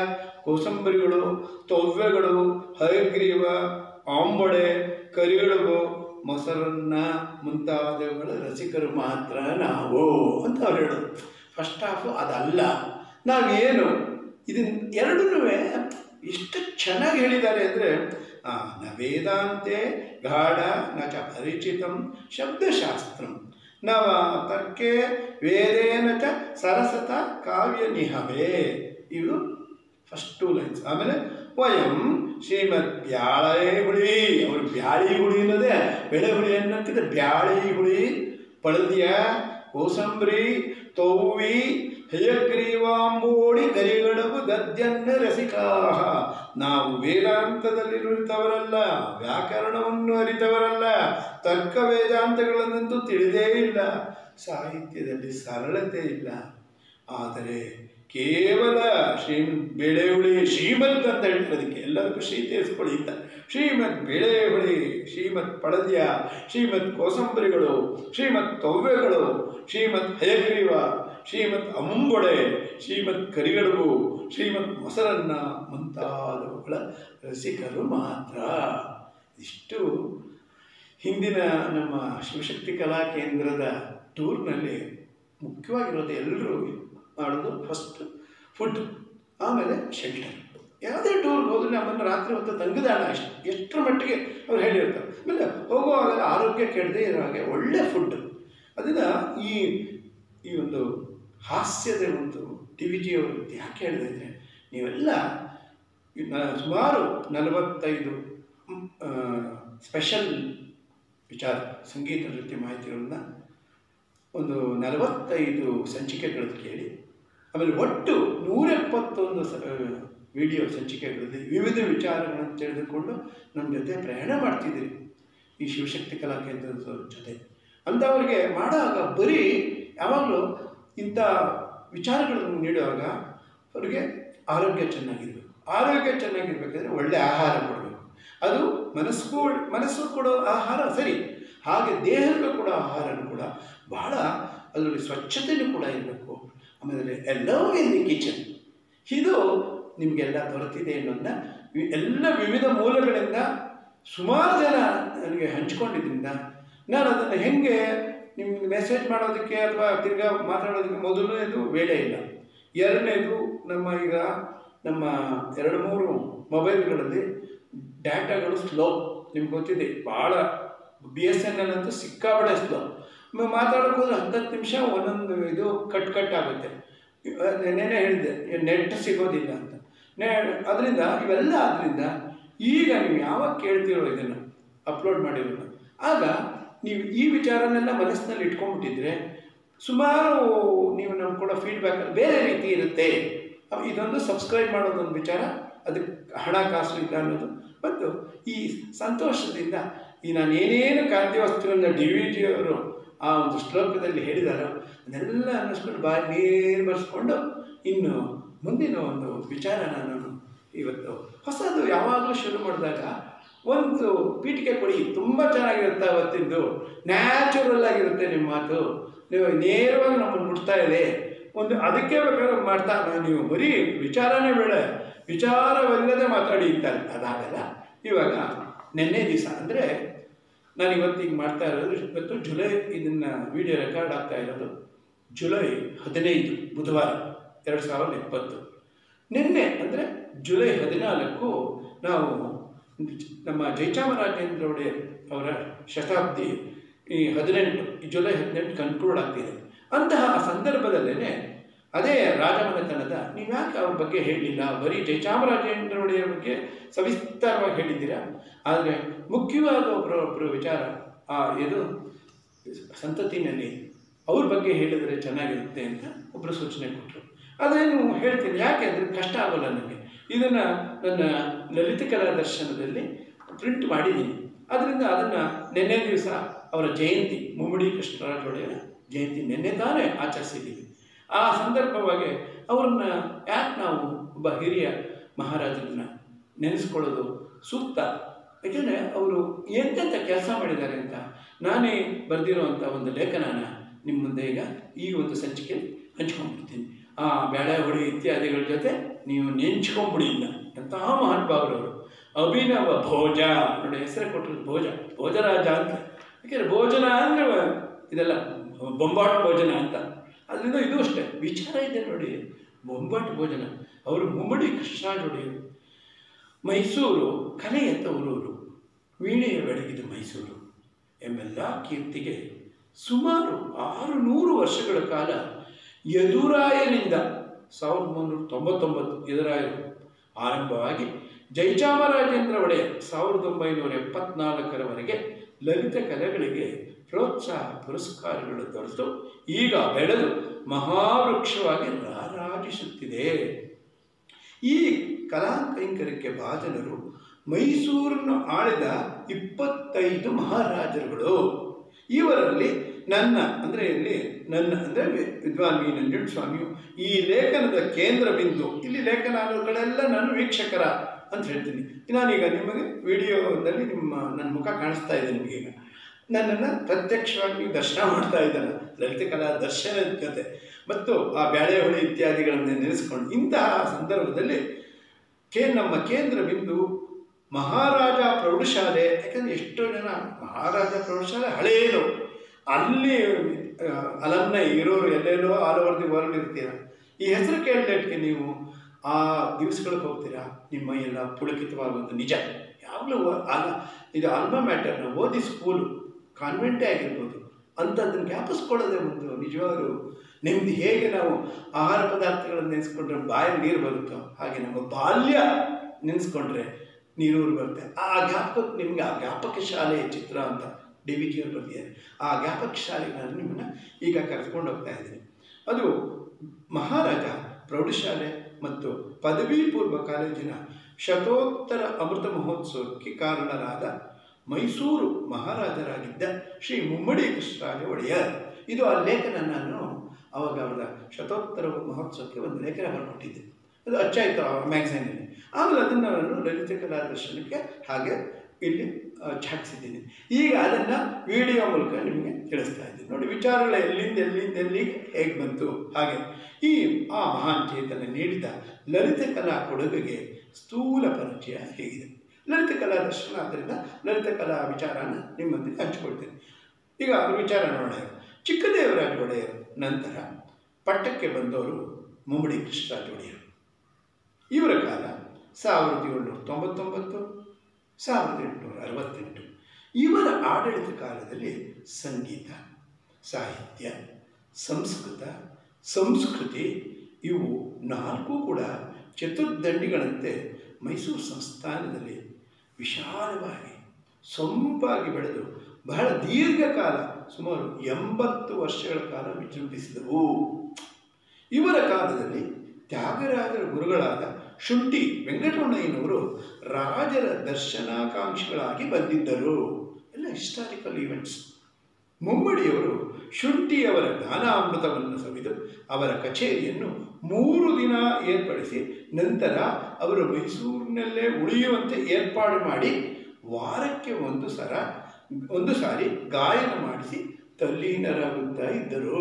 ಕೋಸಂಬರಿಗಳು, ತವ್ಯಗಳು, ಹಯಗ್ರೀವ, ಆಂಬೊಡೆ, ಕರಿಗಡುಬು, ಮೊಸರನ್ನ ಮುಂತಾದವುಗಳ ರಸಿಕರು ಮಾತ್ರ ನಾವು ಅಂತ ಅವ್ರು ಹೇಳೋದು. ಫಸ್ಟ್ ಹಾಫು ಅದಲ್ಲ, ನಾವೇನು ಇದನ್ನು ಎರಡೂ ಎಷ್ಟು ಚೆನ್ನಾಗಿ ಹೇಳಿದ್ದಾರೆ ಅಂದರೆ, ನ ವೇದಾಂತೆ ಗಾಢ ನ ಚ ಪರಿಚಿತಂ ಶಬ್ದಶಾಸ್ತ್ರಂ ನವ ತರ್ಕೆ ವೇದೇನ ಚ ಸರಸತ ಕಾವ್ಯ ನಿಹವೇ. ಇದು ಫಸ್ಟ್ ಟೂ ಲೈನ್ಸ್. ಆಮೇಲೆ ವಯಂ ಶ್ರೀಮದ್ ಬ್ಯಾಳೆ ಹುಳಿ, ಅವರು ಬ್ಯಾಳಿ ಹುಳಿ ಅನ್ನೋದೇ ಬೆಳೆ ಹುಳಿ ಅನ್ನೋಕ್ಕಿಂತ ಬ್ಯಾಳಿ ಹುಳಿ, ಪಳದಿಯ, ಕೋಸಂಬರಿ, ತೌವಿ, ಹಯಗ್ರೀವಾಂಬೋಡಿ, ಕರಿಗಡುಬು, ಗದ್ಯನ್ನ ರಸಿಕಾಹ. ನಾವು ವೇದಾಂತದಲ್ಲಿ ನುರಿತವರಲ್ಲ, ವ್ಯಾಕರಣವನ್ನು ಅರಿತವರಲ್ಲ, ತರ್ಕ ವೇದಾಂತಗಳನ್ನಂತೂ ತಿಳಿದೇ ಇಲ್ಲ, ಸಾಹಿತ್ಯದಲ್ಲಿ ಸರಳತೆ ಇಲ್ಲ. ಆದರೆ ಕೇವಲ ಶ್ರೀಮದ್ ಬೇಳೆ ಹುಳಿ, ಶ್ರೀಮದ್ ಅಂತ ಹೇಳ್ತಾರೆ ಅದಕ್ಕೆ, ಎಲ್ಲರಿಗೂ ಶ್ರೀ ತೀರಿಸ್ಕೊಳ್ಳಿ ಅಂತ. ಶ್ರೀಮದ್ ಬೇಳೆ ಹುಳಿ, ಶ್ರೀಮದ್ ಪಳದ್ಯ, ಶ್ರೀಮದ್ ಕೋಸಂಬರಿಗಳು, ಶ್ರೀಮದ್ ತವ್ಯಗಳು, ಶ್ರೀಮದ್ ಹಯಗ್ರೀವ, ಶ್ರೀಮದ್ ಅಂಬೊಡೆ, ಶ್ರೀಮದ್ ಕರಿಗಡುಬು, ಶ್ರೀಮದ್ ಮೊಸರನ್ನ ಮುಂತಾದವುಗಳ ರಸಿಕರು ಮಾತ್ರ. ಇಷ್ಟು ಹಿಂದಿನ ನಮ್ಮ ಶಿವಶಕ್ತಿ ಕಲಾ ಕೇಂದ್ರದ ಟೂರ್ನಲ್ಲಿ ಮುಖ್ಯವಾಗಿರೋದು ಎಲ್ಲರೂ ಮಾಡೋದು ಫಸ್ಟ್ ಫುಡ್, ಆಮೇಲೆ ಶೆಲ್ಟರ್. ಯಾವುದೇ ಟೂರ್ಗೆ ಹೋದ್ರೆ ನಮ್ಮನ್ನು ರಾತ್ರಿ ಹೊತ್ತು ತಂಗುದಾಣ ಎಷ್ಟು ಎಷ್ಟರ ಮಟ್ಟಿಗೆ ಅವ್ರು ಹೇಳಿರ್ತಾರೆ. ಆಮೇಲೆ ಹೋಗುವಾಗೆಲ್ಲ ಆರೋಗ್ಯ ಕೆಡದೆ ಇರೋ ಹಾಗೆ ಒಳ್ಳೆ ಫುಡ್. ಅದನ್ನು ಈ ಈ ಒಂದು ಹಾಸ್ಯದ ಒಂದು ಟಿ ವಿ ಜಿಯವರು ಯಾಕೆ ಹೇಳಿದ್ರೆ, ನೀವೆಲ್ಲ ಸುಮಾರು ನಲವತ್ತೈದು ಸ್ಪೆಷಲ್ ವಿಚಾರ ಸಂಗೀತ ನೃತ್ಯ ಮಾಹಿತಿಗಳನ್ನ ಒಂದು ನಲವತ್ತೈದು ಸಂಚಿಕೆಗಳನ್ನು ಕೇಳಿ, ಆಮೇಲೆ ಒಟ್ಟು ನೂರ ಎಪ್ಪತ್ತೊಂದು ಸ ವಿಡಿಯೋ ಸಂಚಿಕೆಗಳಲ್ಲಿ ವಿವಿಧ ವಿಚಾರಗಳನ್ನು ತಿಳಿದುಕೊಂಡು ನಮ್ಮ ಜೊತೆ ಪ್ರಯಾಣ ಮಾಡ್ತಿದ್ದೀರಿ ಈ ಶಿವಶಕ್ತಿ ಕಲಾ ಕೇಂದ್ರದ ಜೊತೆ. ಅಂಥವ್ರಿಗೆ ಮಾಡುವಾಗ ಬರೀ ಯಾವಾಗಲೂ ಇಂಥ ವಿಚಾರಗಳನ್ನು ನೀಡುವಾಗ ಅವರಿಗೆ ಆರೋಗ್ಯ ಚೆನ್ನಾಗಿರಬೇಕು. ಆರೋಗ್ಯ ಚೆನ್ನಾಗಿರ್ಬೇಕಾದ್ರೆ ಒಳ್ಳೆಯ ಆಹಾರ ಕೊಡಬೇಕು. ಅದು ಮನಸ್ಸಿಗೂ ಮನಸ್ಸು ಕೊಡೋ ಆಹಾರ ಸರಿ, ಹಾಗೆ ದೇಹಕ್ಕೆ ಕೊಡೋ ಆಹಾರನೂ ಕೂಡ ಬಹಳ ಅದರಲ್ಲಿ ಸ್ವಚ್ಛತೆಯೂ ಕೂಡ ಇರಬೇಕು. ಆಮೇಲೆ ಎಲ್ಲೋ ಇನ್ ದಿ ಕಿಚನ್, ಇದು ನಿಮಗೆಲ್ಲ ದೊರೆತಿದೆ ಅನ್ನೋದನ್ನ ಎಲ್ಲ ವಿವಿಧ ಮೂಲಗಳಿಂದ ಸುಮಾರು ಜನ ನನಗೆ ಹಂಚ್ಕೊಂಡಿದ್ದರಿಂದ ನಾನು ಅದನ್ನು ಹೆಂಗೆ ನಿಮ್ಗೆ ಮೆಸೇಜ್ ಮಾಡೋದಕ್ಕೆ ಅಥವಾ ತಿರ್ಗಾ ಮಾತಾಡೋದಕ್ಕೆ ಮೊದಲನೇದು ವೇಳೆ ಇಲ್ಲ. ಎರಡನೇದು ನಮ್ಮ ಈಗ ನಮ್ಮ ಎರಡು ಮೂರು ಮೊಬೈಲ್ಗಳಲ್ಲಿ ಡಾಟಾಗಳು ಸ್ಲೋ, ನಿಮ್ಗೆ ಗೊತ್ತಿದೆ ಭಾಳ. ಬಿ ಎಸ್ ಎನ್ ಎಲ್ ಅಂತೂ ಸಿಕ್ಕಾಪಟ್ಟೆ ಸ್ಲೋ. ಮಾತಾಡೋಕೆ ಹೋದ್ರೆ ಹತ್ತತ್ತು ನಿಮಿಷ ಒಂದೊಂದು ಇದು ಕಟ್ ಕಟ್ ಆಗುತ್ತೆ. ನೆನ್ನೆ ಹೇಳಿದ್ದೆ ನೆಟ್ ಸಿಗೋದಿಲ್ಲ ಅಂತ. ನೆ ಅದರಿಂದ ಇವೆಲ್ಲ ಆದ್ದರಿಂದ ಈಗ ನೀವು ಯಾವಾಗ ಕೇಳ್ತಿರೋ ಇದನ್ನು ಅಪ್ಲೋಡ್ ಮಾಡಿರೋದು, ಆಗ ನೀವು ಈ ವಿಚಾರನೆಲ್ಲ ಮನಸ್ಸಿನಲ್ಲಿ ಇಟ್ಕೊಂಡ್ಬಿಟ್ಟಿದ್ರೆ ಸುಮಾರು ನೀವು ನಮ್ಗೆ ಕೊಡೋ ಫೀಡ್ಬ್ಯಾಕಲ್ಲಿ ಬೇರೆ ರೀತಿ ಇರುತ್ತೆ. ಇದೊಂದು ಸಬ್ಸ್ಕ್ರೈಬ್ ಮಾಡೋದೊಂದು ವಿಚಾರ, ಅದಕ್ಕೆ ಹಣಕಾಸು ಇಲ್ಲ ಅನ್ನೋದು. ಮತ್ತು ಈ ಸಂತೋಷದಿಂದ ಈ ನಾನು ಏನೇನು ಖಾದ್ಯ ವಸ್ತುಗಳನ್ನ ಡಿ ವಿ ಜಿಯವರು ಆ ಒಂದು ಶ್ಲೋಕದಲ್ಲಿ ಹೇಳಿದಾರೋ ಅದನ್ನೆಲ್ಲ ಅನ್ನಿಸ್ಕೊಂಡು ಬಾಯಿ ನೀರು ಬರೆಸ್ಕೊಂಡು ಇನ್ನು ಮುಂದಿನ ಒಂದು ವಿಚಾರ ನಾನು ಇವತ್ತು ಹೊಸದು ಯಾವಾಗಲೂ ಶುರು ಮಾಡಿದಾಗ ಒಂದು ಪೀಠಿಕೆ ಕೊಡಿ, ತುಂಬ ಚೆನ್ನಾಗಿರುತ್ತೆ. ಅವತ್ತಿಂದು ನ್ಯಾಚುರಲ್ ಆಗಿರುತ್ತೆ ನಿಮ್ಮ ಮಾತು, ನೀವು ನೇರವಾಗಿ ನಮ್ಮನ್ನು ಮುಟ್ತಾ ಇದೆ. ಒಂದು ಅದಕ್ಕೆ ಬೇಕಾದ್ರೆ ಮಾಡ್ತಾ ನೀವು ಬರೀ ವಿಚಾರನೇ ಬೇಡ, ವಿಚಾರವಿಲ್ಲದೆ ಮಾತಾಡಿ ಇರ್ತಾರೆ, ಅದಾಗಲ್ಲ. ಇವಾಗ ನಿನ್ನೆ ದಿವಸ ಅಂದರೆ ನಾನು ಇವತ್ತಿಗೆ ಮಾಡ್ತಾ ಇರೋದು, ಇವತ್ತು ಜುಲೈ, ಇದನ್ನು ವಿಡಿಯೋ ರೆಕಾರ್ಡ್ ಆಗ್ತಾ ಇರೋದು ಜುಲೈ ಹದಿನೈದು ಬುಧವಾರ ಎರಡು ಸಾವಿರದ ಇಪ್ಪತ್ತು. ನಿನ್ನೆ ಅಂದರೆ ಜುಲೈ ಹದಿನಾಲ್ಕು ನಾವು ನಮ್ಮ ಜಯಚಾಮರಾಜೇಂದ್ರ ಒಡೆಯರ್ ಅವರ ಶತಾಬ್ದಿ ಈ ಹದಿನೆಂಟು ಈ ಜುಲೈ ಹದಿನೆಂಟು ಕನ್ಕ್ಲೂಡ್ ಆಗ್ತಿದೆ. ಅಂತಹ ಸಂದರ್ಭದಲ್ಲೇ ಅದೇ ರಾಜಮನೆತನದ ನೀವು ಯಾಕೆ ಅವ್ರ ಬಗ್ಗೆ ಹೇಳಲಿಲ್ಲ, ಬರೀ ಜಯಚಾಮರಾಜೇಂದ್ರ ಒಡೆಯರ ಬಗ್ಗೆ ಸವಿಸ್ತಾರವಾಗಿ ಹೇಳಿದ್ದೀರಾ, ಆದರೆ ಮುಖ್ಯವಾದ ಒಬ್ಬರ ಒಬ್ಬರು ವಿಚಾರ ಆ ಇದು ಸಂತತಿನಲ್ಲಿ ಅವ್ರ ಬಗ್ಗೆ ಹೇಳಿದರೆ ಚೆನ್ನಾಗಿರುತ್ತೆ ಅಂತ ಒಬ್ಬರು ಸೂಚನೆ ಕೊಟ್ಟರು. ಅದೇನು ಹೇಳ್ತೀನಿ, ಯಾಕೆ ಅಂದರೆ ಕಷ್ಟ ಆಗೋಲ್ಲ ನನಗೆ. ಇದನ್ನು ನನ್ನ ಲಲಿತ ಕಲಾ ದರ್ಶನದಲ್ಲಿ ಪ್ರಿಂಟ್ ಮಾಡಿದ್ದೀನಿ. ಅದರಿಂದ ಅದನ್ನು ನಿನ್ನೆ ದಿವಸ ಅವರ ಜಯಂತಿ, ಮುಮ್ಮಡಿ ಕೃಷ್ಣರಾಜ ಒಡೆಯರ ಜಯಂತಿ ನಿನ್ನೆ ತಾನೇ ಆಚರಿಸಿದ್ದೀವಿ. ಆ ಸಂದರ್ಭವಾಗಿ ಅವ್ರನ್ನ ಯಾಕೆ ನಾವು ಒಬ್ಬ ಹಿರಿಯ ಮಹಾರಾಜರನ್ನ ನೆನೆಸ್ಕೊಳ್ಳೋದು ಸೂಕ್ತ. ಯಾಕೆಂದರೆ ಅವರು ಎಂತೆಂಥ ಕೆಲಸ ಮಾಡಿದ್ದಾರೆ ಅಂತ ನಾನೇ ಬರೆದಿರೋವಂಥ ಒಂದು ಲೇಖನನ ನಿಮ್ಮ ಮುಂದೆ ಈಗ ಈ ಒಂದು ಸಂಚಿಕೆಯಲ್ಲಿ ಹಂಚ್ಕೊಂಡ್ಬಿಡ್ತೀನಿ. ಆ ಬೇಳೆ ಹುಳಿ ಇತ್ಯಾದಿಗಳ ಜೊತೆ ನೀವು ನೆಂಚ್ಕೊಂಬಿಡಿ ಇಲ್ಲ ಎಂತಹ ಮಹಾನುಭಾವರವರು. ಅಭಿನವ ಭೋಜ ನೋಡಿ, ಹೆಸರೇ ಕೊಟ್ಟಿರೋದು ಭೋಜ, ಭೋಜರಾಜ ಅಂತ. ಯಾಕೆಂದರೆ ಭೋಜನ ಅಂದರೆ ಇದೆಲ್ಲ ಬೊಂಬಾಟ್ ಭೋಜನ ಅಂತ. ಅದರಿಂದ ಇದು ಅಷ್ಟೇ ವಿಚಾರ ಇದೆ ನೋಡಿ. ಬೊಂಬಾಟ್ ಭೋಜನ. ಅವರು ಮುಮ್ಮಡಿ ಕೃಷ್ಣರಾಜ ಒಡೆಯರು. ಮೈಸೂರು ಕಲೆಯ ತವರೂರು, ವೀಣೆಯ ಬೆಳಗಿದ ಮೈಸೂರು ಎಂಬೆಲ್ಲ ಕೀರ್ತಿಗೆ ಸುಮಾರು ಆರು ನೂರು ವರ್ಷಗಳ ಕಾಲ ಯದುರಾಯರಿಂದ ಸಾವಿರದ ಒಂಬೈನೂರ ತೊಂಬತ್ತೊಂಬತ್ತು ಎದುರಾಯರು ಆರಂಭವಾಗಿ ಜಯಚಾಮರಾಜೇಂದ್ರ ಒಡೆಯರ್ ಸಾವಿರದ ಒಂಬೈನೂರ ಎಪ್ಪತ್ನಾಲ್ಕರವರೆಗೆ ಲಲಿತ ಕಲೆಗಳಿಗೆ ಪ್ರೋತ್ಸಾಹ ಪುರಸ್ಕಾರಗಳು ದೊರೆತು ಈಗ ಬೆಳೆದು ಮಹಾವೃಕ್ಷವಾಗಿ ರಾರಾಜಿಸುತ್ತಿದೆ. ಈ ಕಲಾ ಕೈಂಕರ್ಯಕ್ಕೆ ಭಾಜನರು ಮೈಸೂರನ್ನು ಆಳಿದ ಇಪ್ಪತ್ತೈದು ಮಹಾರಾಜರುಗಳು. ಇವರಲ್ಲಿ ನನ್ನ ಅಂದರೆ ಇಲ್ಲಿ ನನ್ನ ಅಂದರೆ ವಿದ್ವಾನ್ ವಿ ನಂಜುಂಡಸ್ವಾಮಿಯು ಈ ಲೇಖನದ ಕೇಂದ್ರ ಬಿಂದು. ಇಲ್ಲಿ ಲೇಖನ ಅನ್ನೋ ಕಡೆಲ್ಲ ನಾನು ವೀಕ್ಷಕರ ಅಂತ ಹೇಳ್ತೀನಿ. ನಾನೀಗ ನಿಮಗೆ ವಿಡಿಯೋದಲ್ಲಿ ನಿಮ್ಮ ನನ್ನ ಮುಖ ಕಾಣಿಸ್ತಾ ಇದೆ ನಿಮಗೀಗ. ನನ್ನನ್ನು ಪ್ರತ್ಯಕ್ಷವಾಗಿ ನೀವು ದರ್ಶನ ಮಾಡ್ತಾ ಇದ್ದಾನೆ ಲಲಿತ ಕಲಾ ದರ್ಶನದ ಜೊತೆ ಮತ್ತು ಆ ಬ್ಯಾಳೆಹೊಳೆ ಇತ್ಯಾದಿಗಳನ್ನು ನೆನೆಸ್ಕೊಂಡು ಇಂತಹ ಸಂದರ್ಭದಲ್ಲಿ ಕೇ ನಮ್ಮ ಕೇಂದ್ರ ಬಿಂದು ಮಹಾರಾಜ ಪ್ರೌಢಶಾಲೆ. ಯಾಕಂದರೆ ಎಷ್ಟೋ ಜನ ಮಹಾರಾಜ ಪ್ರೌಢಶಾಲೆ ಹಳೆಯದು, ಅಲ್ಲಿ ಅಲಮ್ನ ಇರೋರು ಎಲ್ಲೆಲ್ಲೋ ಆಲ್ ಓವರ್ ದಿ ವರ್ಲ್ಡ್ ಇರ್ತೀರ. ಈ ಹೆಸರು ಕೇಳಲಿಕ್ಕೆ ನೀವು ಆ ದಿವಸಗಳಿಗೆ ಹೋಗ್ತೀರಾ, ನಿಮ್ಮ ಎಲ್ಲ ಪುಳಕಿತವಾಗುವಂಥ ನಿಜ. ಯಾವಾಗಲೂ ಅಲ್ಲ, ಇದು ಆಲ್ಮಾ ಮ್ಯಾಟರ್ನ ಓದಿ ಸ್ಕೂಲು ಕಾನ್ವೆಂಟೇ ಆಗಿರ್ಬೋದು ಅಂಥದ್ದನ್ನು ಜ್ಞಾಪಿಸ್ಕೊಳ್ಳೋದೇ ಒಂದು ನಿಜವಾಗ್ಲೂ ನಿಮ್ದು. ಹೇಗೆ ನಾವು ಆಹಾರ ಪದಾರ್ಥಗಳನ್ನು ನೆನೆಸ್ಕೊಂಡ್ರೆ ಬಾಯಲ್ಲಿ ನೀರು ಬರುತ್ತೋ ಹಾಗೆ ನಮ್ಮ ಬಾಲ್ಯ ನೆನೆಸ್ಕೊಂಡ್ರೆ ನೀರೂರು ಬರುತ್ತೆ. ಆ ಜ್ಞಾಪಕ ನಿಮಗೆ ಆ ಜ್ಞಾಪಕ ಶಾಲೆಯ ಚಿತ್ರ ಅಂತ ಡಿ ವಿ ಜಿಯವರು ಬರ್ತಿದ್ದಾರೆ. ಆ ಜ್ಞಾಪಕ ಶಾಲೆಗೆ ನಾನು ನಿಮ್ಮನ್ನು ಈಗ ಕರೆದುಕೊಂಡು ಹೋಗ್ತಾ ಇದ್ದೀನಿ. ಅದು ಮಹಾರಾಜ ಪ್ರೌಢಶಾಲೆ ಮತ್ತು ಪದವಿ ಪೂರ್ವ ಕಾಲೇಜಿನ ಶತೋತ್ತರ ಅಮೃತ ಮಹೋತ್ಸವಕ್ಕೆ ಕಾರಣರಾದ ಮೈಸೂರು ಮಹಾರಾಜರಾಗಿದ್ದ ಶ್ರೀ ಮುಮ್ಮಡಿ ಕೃಷ್ಣರಾಜ ಒಡೆಯರ್. ಇದು ಆ ಲೇಖನ ನಾನು ಅವಾಗ ಅವರ ಶತೋತ್ತರ ಮಹೋತ್ಸವಕ್ಕೆ ಒಂದು ಲೇಖನ ಬರ್ಕೊಟ್ಟಿದ್ದೆ. ಅದು ಅಚ್ಚಾಯಿತು ಆ ಮ್ಯಾಗ್ಝೈನಲ್ಲಿ. ಆಮೇಲೆ ಅದನ್ನು ನಾನು ಲಲಿತ ಕಲಾ ದರ್ಶನಕ್ಕೆ ಹಾಗೆ ಇಲ್ಲಿ ಛಾಪಿಸಿದ್ದೀನಿ. ಈಗ ಅದನ್ನು ವಿಡಿಯೋ ಮೂಲಕ ನಿಮಗೆ ತಿಳಿಸ್ತಾ ಇದ್ದೀನಿ. ನೋಡಿ ವಿಚಾರಗಳು ಎಲ್ಲಿಂದ ಎಲ್ಲಿಂದ ಎಲ್ಲಿಗೆ ಹೇಗೆ ಬಂತು. ಹಾಗೆ ಈ ಆ ಮಹಾನ್ ಚೇತನ ನೀಡಿದ ಲಲಿತ ಕಲಾ ಕೊಡುಗೆಗೆ ಸ್ಥೂಲ ಪರಿಚಯ ಹೇಗಿದೆ. ಲಲಿತ ಕಲಾ ದರ್ಶನ ಆದ್ದರಿಂದ ಲಲಿತ ಕಲಾ ವಿಚಾರನ ನಿಮ್ಮೊಂದಿಗೆ ಹಂಚಿಕೊಳ್ತೇನೆ. ಈಗ ವಿಚಾರ ನೋಡೋಣ. ಚಿಕ್ಕದೇವರಾಜ ಒಡೆಯರ್ ನಂತರ ಪಟ್ಟಕ್ಕೆ ಬಂದವರು ಮುಮ್ಮಡಿ ಕೃಷ್ಣರಾಜ ಒಡೆಯರು. ಇವರ ಕಾಲ ಸಾವಿರದ ಏಳುನೂರ ತೊಂಬತ್ತೊಂಬತ್ತು ಸಾವಿರದ ಎಂಟುನೂರ ಅರವತ್ತೆಂಟು. ಇವರ ಆಡಳಿತ ಕಾಲದಲ್ಲಿ ಸಂಗೀತ, ಸಾಹಿತ್ಯ, ಸಂಸ್ಕೃತ, ಸಂಸ್ಕೃತಿ ಇವು ನಾಲ್ಕು ಕೂಡ ಚತುರ್ದಂಡಿಗಳಂತೆ ಮೈಸೂರು ಸಂಸ್ಥಾನದಲ್ಲಿ ವಿಶಾಲವಾಗಿ ಸೊಂಪಾಗಿ ಬೆಳೆದು ಬಹಳ ದೀರ್ಘಕಾಲ ಸುಮಾರು ಎಂಬತ್ತು ವರ್ಷಗಳ ಕಾಲ ವಿಜೃಂಭಿಸಿದವು. ಇವರ ಕಾಲದಲ್ಲಿ ತ್ಯಾಗರಾಜರ ಗುರುಗಳಾದ ಶುಂಠಿ ವೆಂಕಟರಮಣಯ್ಯನವರು ರಾಜರ ದರ್ಶನಾಕಾಂಕ್ಷಿಗಳಾಗಿ ಬಂದಿದ್ದರು. ಎಲ್ಲ ಹಿಸ್ಟಾರಿಕಲ್ ಈವೆಂಟ್ಸ್. ಮುಮ್ಮಡಿಯವರು ಶುಂಠಿಯವರ ಗಾನಾಮೃತವನ್ನು ಸವಿದು ಅವರ ಕಚೇರಿಯನ್ನು ಮೂರು ದಿನ ಏರ್ಪಡಿಸಿ ನಂತರ ಅವರು ಮೈಸೂರಿನಲ್ಲೇ ಉಳಿಯುವಂತೆ ಏರ್ಪಾಡು ಮಾಡಿ ವಾರಕ್ಕೆ ಒಂದು ಸಲ ಒಂದು ಸಾರಿ ಗಾಯನ ಮಾಡಿಸಿ ತಲ್ಲೀನರಾಗುತ್ತಾ ಇದ್ದರು.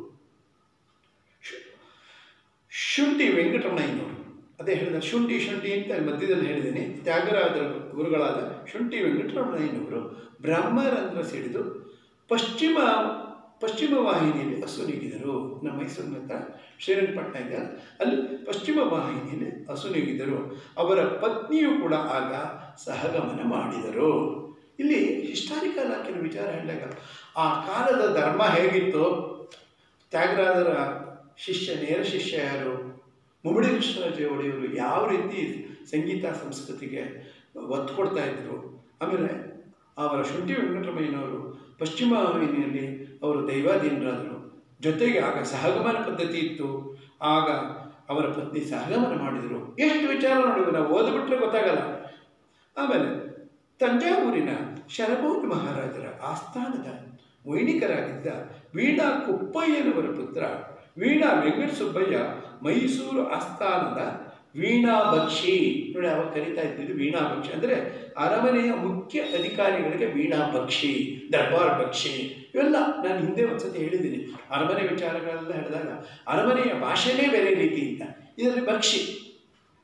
ಶುಂಠಿ ವೆಂಕಟರಮಣಯ್ಯನವರು, ಅದೇ ಹೇಳಿದ ಶುಂಠಿ ಶುಂಠಿ ಅಂತ ಮಧ್ಯದಲ್ಲಿ ಹೇಳಿದ್ದೇನೆ. ತ್ಯಾಗರಾಜರ ಗುರುಗಳಾದ ಶುಂಠಿ ವೆಂಕಟರಮಣಯ್ಯನವರು ಬ್ರಹ್ಮರಂಧ್ರ ಸಿಡಿದು ಪಶ್ಚಿಮ ಪಶ್ಚಿಮ ವಾಹಿನಿಯಲ್ಲಿ ಅಸುನೀಗಿದರು. ನಮ್ಮ ಮೈಸೂರಿನ ಹತ್ರ ಶ್ರೀರಂಗಪಟ್ಟಣ ಇದೆ, ಅಲ್ಲಿ ಪಶ್ಚಿಮ ವಾಹಿನಿಯಲ್ಲಿ ಅಸುನೀಗಿದರು. ಅವರ ಪತ್ನಿಯು ಕೂಡ ಆಗ ಸಹಗಮನ ಮಾಡಿದರು. ಇಲ್ಲಿ ಹಿಸ್ಟಾರಿಕಲ್ ಆಗಿ ವಿಚಾರ ಹೇಳಿದಾಗ ಆ ಕಾಲದ ಧರ್ಮ ಹೇಗಿತ್ತು, ತ್ಯಾಗರಾಜರ ಶಿಷ್ಯ ನೇರ ಶಿಷ್ಯ ಯಾರು, ಮುಮ್ಮಡಿ ಕೃಷ್ಣರಾಜ ಒಡೆಯವರು ಯಾವ ರೀತಿ ಸಂಗೀತ ಸಂಸ್ಕೃತಿಗೆ ಒತ್ತು ಕೊಡ್ತಾ ಇದ್ದರು. ಆಮೇಲೆ ಅವರ ಶುಂಠಿ ವೆಂಕಟರಮಯ್ಯನವರು ಪಶ್ಚಿಮ ವಾಹಿನಿಯಲ್ಲಿ ಅವರು ದೈವಾಧೀನರಾದರು. ಜೊತೆಗೆ ಆಗ ಸಹಗಮನ ಪದ್ಧತಿ ಇತ್ತು. ಆಗ ಅವರ ಪತ್ನಿ ಸಹಗಮನ ಮಾಡಿದರು. ಎಷ್ಟು ವಿಚಾರ ನೋಡಿದ್ರು, ನಾವು ಓದ್ಬಿಟ್ರೆ ಗೊತ್ತಾಗಲ್ಲ. ಆಮೇಲೆ ತಂಜಾವೂರಿನ ಶರಭೋಜ ಮಹಾರಾಜರ ಆಸ್ಥಾನದ ವೈಣಿಕರಾಗಿದ್ದ ವೀಣಾ ಕುಪ್ಪಯ್ಯನವರ ಪುತ್ರ ವೀಣಾ ವೆಂಕಟ ಸುಬ್ಬಯ್ಯ ಮೈಸೂರು ಆಸ್ಥಾನದ ವೀಣಾ ಬಕ್ಷಿ. ನೋಡಿ, ಅವಾಗ ಕರೀತಾ ಇದ್ದಿದ್ದು ವೀಣಾ ಬಕ್ಷಿ ಅಂದರೆ ಅರಮನೆಯ ಮುಖ್ಯ ಅಧಿಕಾರಿಗಳಿಗೆ ವೀಣಾ ಬಕ್ಷಿ, ದರ್ಬಾರ್ ಬಕ್ಷಿ. ಇವೆಲ್ಲ ನಾನು ಹಿಂದೆ ಒಂದ್ಸತಿ ಹೇಳಿದ್ದೀನಿ. ಅರಮನೆ ವಿಚಾರಗಳೆಲ್ಲ ಹೇಳಿದಾಗ ಅರಮನೆಯ ಭಾಷೆನೇ ಬೇರೆ ರೀತಿ ಅಂತ, ಇದರಲ್ಲಿ ಬಕ್ಷಿ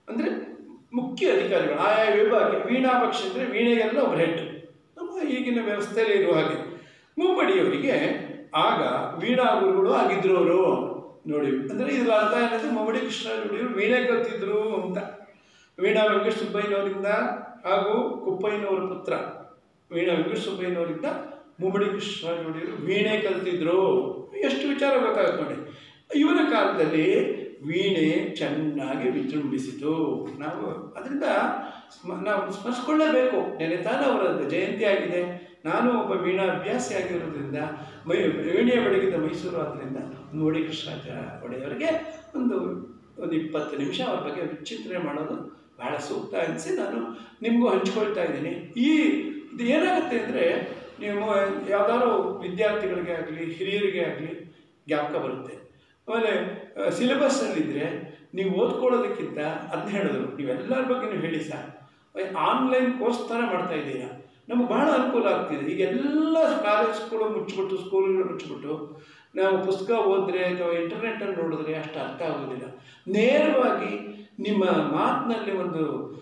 ಅಂದರೆ ಮುಖ್ಯ ಅಧಿಕಾರಿಗಳು ಆಯಾ ವಿಭಾಗ. ವೀಣಾ ಪಕ್ಷ ಅಂದರೆ ವೀಣೆಗೆಲ್ಲ ಒಬ್ಬರು ಹೆಡ್, ನಮ್ಮ ಈಗಿನ ವ್ಯವಸ್ಥೆಯಲ್ಲಿ ಇರುವ ಹಾಗೆ. ಮುಮ್ಮಡಿಯವರಿಗೆ ಆಗ ವೀಣಾ ಗುರುಗಳು ಆಗಿದ್ರು ಅವರು ನೋಡಿ. ಅಂದರೆ ಇದರ ಅರ್ಥ ಏನಂದರೆ ಮುಮ್ಮಡಿ ಕೃಷ್ಣರಾಜರು ವೀಣೆ ಕಲ್ತಿದ್ರು ಅಂತ. ವೀಣಾ ವೆಂಕಟ ಸುಬ್ಬಯ್ಯನವರಿಂದ ಹಾಗೂ ಕುಪ್ಪಯ್ಯನವರ ಪುತ್ರ ವೀಣಾ ವೆಂಕಟ ಸುಬ್ಬಯ್ಯನವರಿಂದ ಮುಮ್ಮಡಿ ಕೃಷ್ಣರಾಜರು ವೀಣೆ ಕಲ್ತಿದ್ರು. ಎಷ್ಟು ವಿಚಾರ ಗೊತ್ತಾಗುತ್ತೆ ನೋಡಿ. ಇವನ ಕಾಲದಲ್ಲಿ ವೀಣೆ ಚೆನ್ನಾಗಿ ವಿಜೃಂಭಿಸಿತು. ನಾವು ಅದರಿಂದ ಸ್ಮ ನಾವು ಸ್ಮರಿಸ್ಕೊಳ್ಳೇಬೇಕು. ನೆನೆ ತಾನೇ ಅವರ ಜಯಂತಿ ಆಗಿದೆ. ನಾನು ಒಬ್ಬ ವೀಣಾ ಅಭ್ಯಾಸಿ ಆಗಿರೋದ್ರಿಂದ ಮೈ ವೀಣೆಯ ಬೆಳಗಿದ್ದ ಮೈಸೂರು ಆದ್ದರಿಂದ ಮುಮ್ಮಡಿ ಕೃಷ್ಣರಾಜ ಒಡೆಯವರಿಗೆ ಒಂದು ಒಂದು ಇಪ್ಪತ್ತು ನಿಮಿಷ ಅವ್ರ ಬಗ್ಗೆ ವಿಚಿಂತನೆ ಮಾಡೋದು ಬಹಳ ಸೂಕ್ತ ಅನಿಸಿ ನಾನು ನಿಮಗೂ ಹಂಚ್ಕೊಳ್ತಾ ಇದ್ದೀನಿ. ಈ ಇದು ಏನಾಗುತ್ತೆ ಅಂದರೆ, ನೀವು ಯಾವುದಾದ್ರು ವಿದ್ಯಾರ್ಥಿಗಳಿಗೆ ಆಗಲಿ ಹಿರಿಯರಿಗೆ ಆಗಲಿ ಜ್ಞಾಪಕ ಬರುತ್ತೆ. ಆಮೇಲೆ ಸಿಲೆಬಸ್ಸಲ್ಲಿದ್ದರೆ ನೀವು ಓದ್ಕೊಳ್ಳೋದಕ್ಕಿಂತ ಅದನ್ನ ಹೇಳಿದ್ರು, ನೀವೆಲ್ಲರ ಬಗ್ಗೆ ನೀವು ಹೇಳಿ ಸರ್, ಆನ್ಲೈನ್ ಕೋರ್ಸ್ ಥರ ಮಾಡ್ತಾ ಇದ್ದೀರಾ, ನಮಗೆ ಭಾಳ ಅನುಕೂಲ ಆಗ್ತಿದೆ. ಈಗ ಎಲ್ಲ ಕಾಲೇಜ್ಗಳು ಮುಚ್ಚಿಬಿಟ್ಟು ಸ್ಕೂಲ್ಗಳು ಮುಚ್ಚಿಬಿಟ್ಟು ನಾವು ಪುಸ್ತಕ ಓದಿದ್ರೆ ಅಥವಾ ಇಂಟರ್ನೆಟ್ಟಲ್ಲಿ ನೋಡಿದ್ರೆ ಅಷ್ಟು ಅರ್ಥ ಆಗೋದಿಲ್ಲ. ನೇರವಾಗಿ ನಿಮ್ಮ ಮಾತಿನಲ್ಲಿ ಒಂದು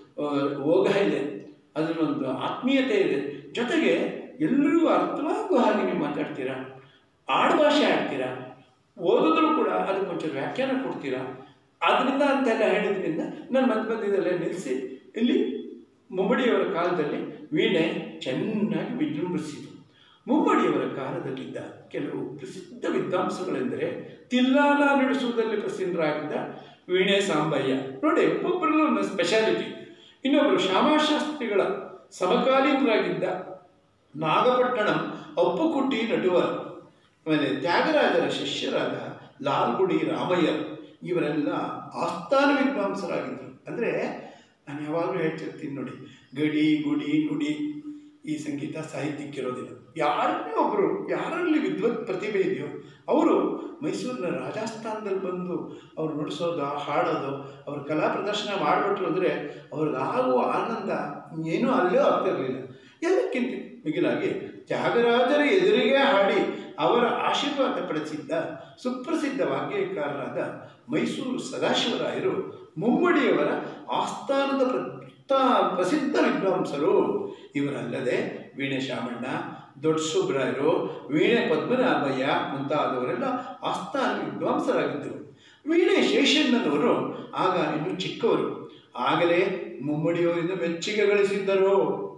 ಓಘ ಇದೆ, ಅದರಲ್ಲೊಂದು ಆತ್ಮೀಯತೆ ಇದೆ, ಜೊತೆಗೆ ಎಲ್ಲರಿಗೂ ಅರ್ಥವಾಗುವ ಹಾಗೆ ನೀವು ಮಾತಾಡ್ತೀರಾ, ಆಡುಭಾಷೆ ಆಡ್ತೀರಾ, ಓದಿದ್ರು ಕೂಡ ಅದಕ್ಕೆ ಕೊಂಚ ವ್ಯಾಖ್ಯಾನ ಕೊಡ್ತೀರಾ. ಅದರಿಂದ ಅಂತೆಲ್ಲ ಹೇಳಿದ್ರಿಂದ ನಾನು ಮಧ್ಯ ಮಧ್ಯದಲ್ಲೇ ನಿಲ್ಲಿಸಿ, ಇಲ್ಲಿ ಮುಮ್ಮಡಿಯವರ ಕಾಲದಲ್ಲಿ ವೀಣೆ ಚೆನ್ನಾಗಿ ವಿಜೃಂಭಿಸಿತು. ಮುಮ್ಮಡಿಯವರ ಕಾಲದಲ್ಲಿದ್ದ ಕೆಲವು ಪ್ರಸಿದ್ಧ ವಿದ್ವಾಂಸಗಳೆಂದರೆ ತಿಲ್ಲಾನ ನುಡಿಸುವುದರಲ್ಲಿ ಪ್ರಸಿದ್ಧರಾಗಿದ್ದ ವೀಣೆ ಸಾಂಬಯ್ಯ ನೋಡಿ, ಒಬ್ಬೊಬ್ಬರಲ್ಲೂ ಒಂದು ಸ್ಪೆಷಾಲಿಟಿ. ಇನ್ನೊಬ್ಬರು ಶ್ಯಾಮಾಶಾಸ್ತ್ರಿಗಳ ಸಮಕಾಲೀನರಾಗಿದ್ದ ನಾಗಪಟ್ಟಣಂ ಅಪ್ಪುಕುಟ್ಟಿ ನಡುವರ್, ಆಮೇಲೆ ತ್ಯಾಗರಾಜರ ಶಿಷ್ಯರಾದ ಲಾಲ್ಗುಡಿ ರಾಮಯ್ಯ, ಇವರೆಲ್ಲ ಆಸ್ಥಾನ ವಿದ್ವಾಂಸರಾಗಿದ್ದರು. ಅಂದರೆ ನಾನು ಯಾವಾಗಲೂ ಹೇಳ್ತಿರ್ತೀನಿ ನೋಡಿ, ಗಡಿ ಗುಡಿ ನುಡಿ ಈ ಸಂಗೀತ ಸಾಹಿತ್ಯಕ್ಕೆ ಇರೋದಿಲ್ಲ. ಯಾರನ್ನೇ ಒಬ್ಬರು ಯಾರಲ್ಲಿ ವಿದ್ವತ್ ಪ್ರತಿಭೆ ಇದೆಯೋ ಅವರು ಮೈಸೂರಿನ ರಾಜಸ್ಥಾನದಲ್ಲಿ ಬಂದು ಅವ್ರು ನುಡಿಸೋದು ಹಾಡೋದು ಅವ್ರ ಕಲಾ ಪ್ರದರ್ಶನ ಮಾಡಿಬಿಟ್ರು ಅಂದರೆ ಅವ್ರಿಗಾಗುವ ಆನಂದ ಏನೂ ಅಲ್ಲೇ ಆಗ್ತಿರಲಿಲ್ಲ. ಎಲ್ಲಕ್ಕಿಂತ ಮಿಗಿಲಾಗಿ ತ್ಯಾಗರಾಜರ ಎದುರಿಗೆ ಹಾಡಿ ಅವರ ಆಶೀರ್ವಾದ ಪಡಿಸಿದ್ದ ಸುಪ್ರಸಿದ್ಧ ವಾಗ್ಯಕಾರರಾದ ಮೈಸೂರು ಸದಾಶಿವರಾಯರು ಮುಮ್ಮಡಿಯವರ ಆಸ್ಥಾನದ ಪ್ರಸಿದ್ಧ ವಿದ್ವಾಂಸರು. ಇವರಲ್ಲದೆ ವೀಣೆ ಶಾಮಣ್ಣ, ದೊಡ್ಡ ಸುಬ್ರಾಯರು, ವೀಣೆ ಪದ್ಮನಾಭಯ್ಯ ಮುಂತಾದವರೆಲ್ಲ ಆಸ್ಥಾನ ವಿದ್ವಾಂಸರಾಗಿದ್ದರು. ವೀಣೆ ಶೇಷಣ್ಣನವರು ಆಗ ಇನ್ನೂ ಚಿಕ್ಕವರು, ಆಗಲೇ ಮುಮ್ಮಡಿಯವರಿಂದ ಮೆಚ್ಚುಗೆ ಗಳಿಸಿದ್ದರು.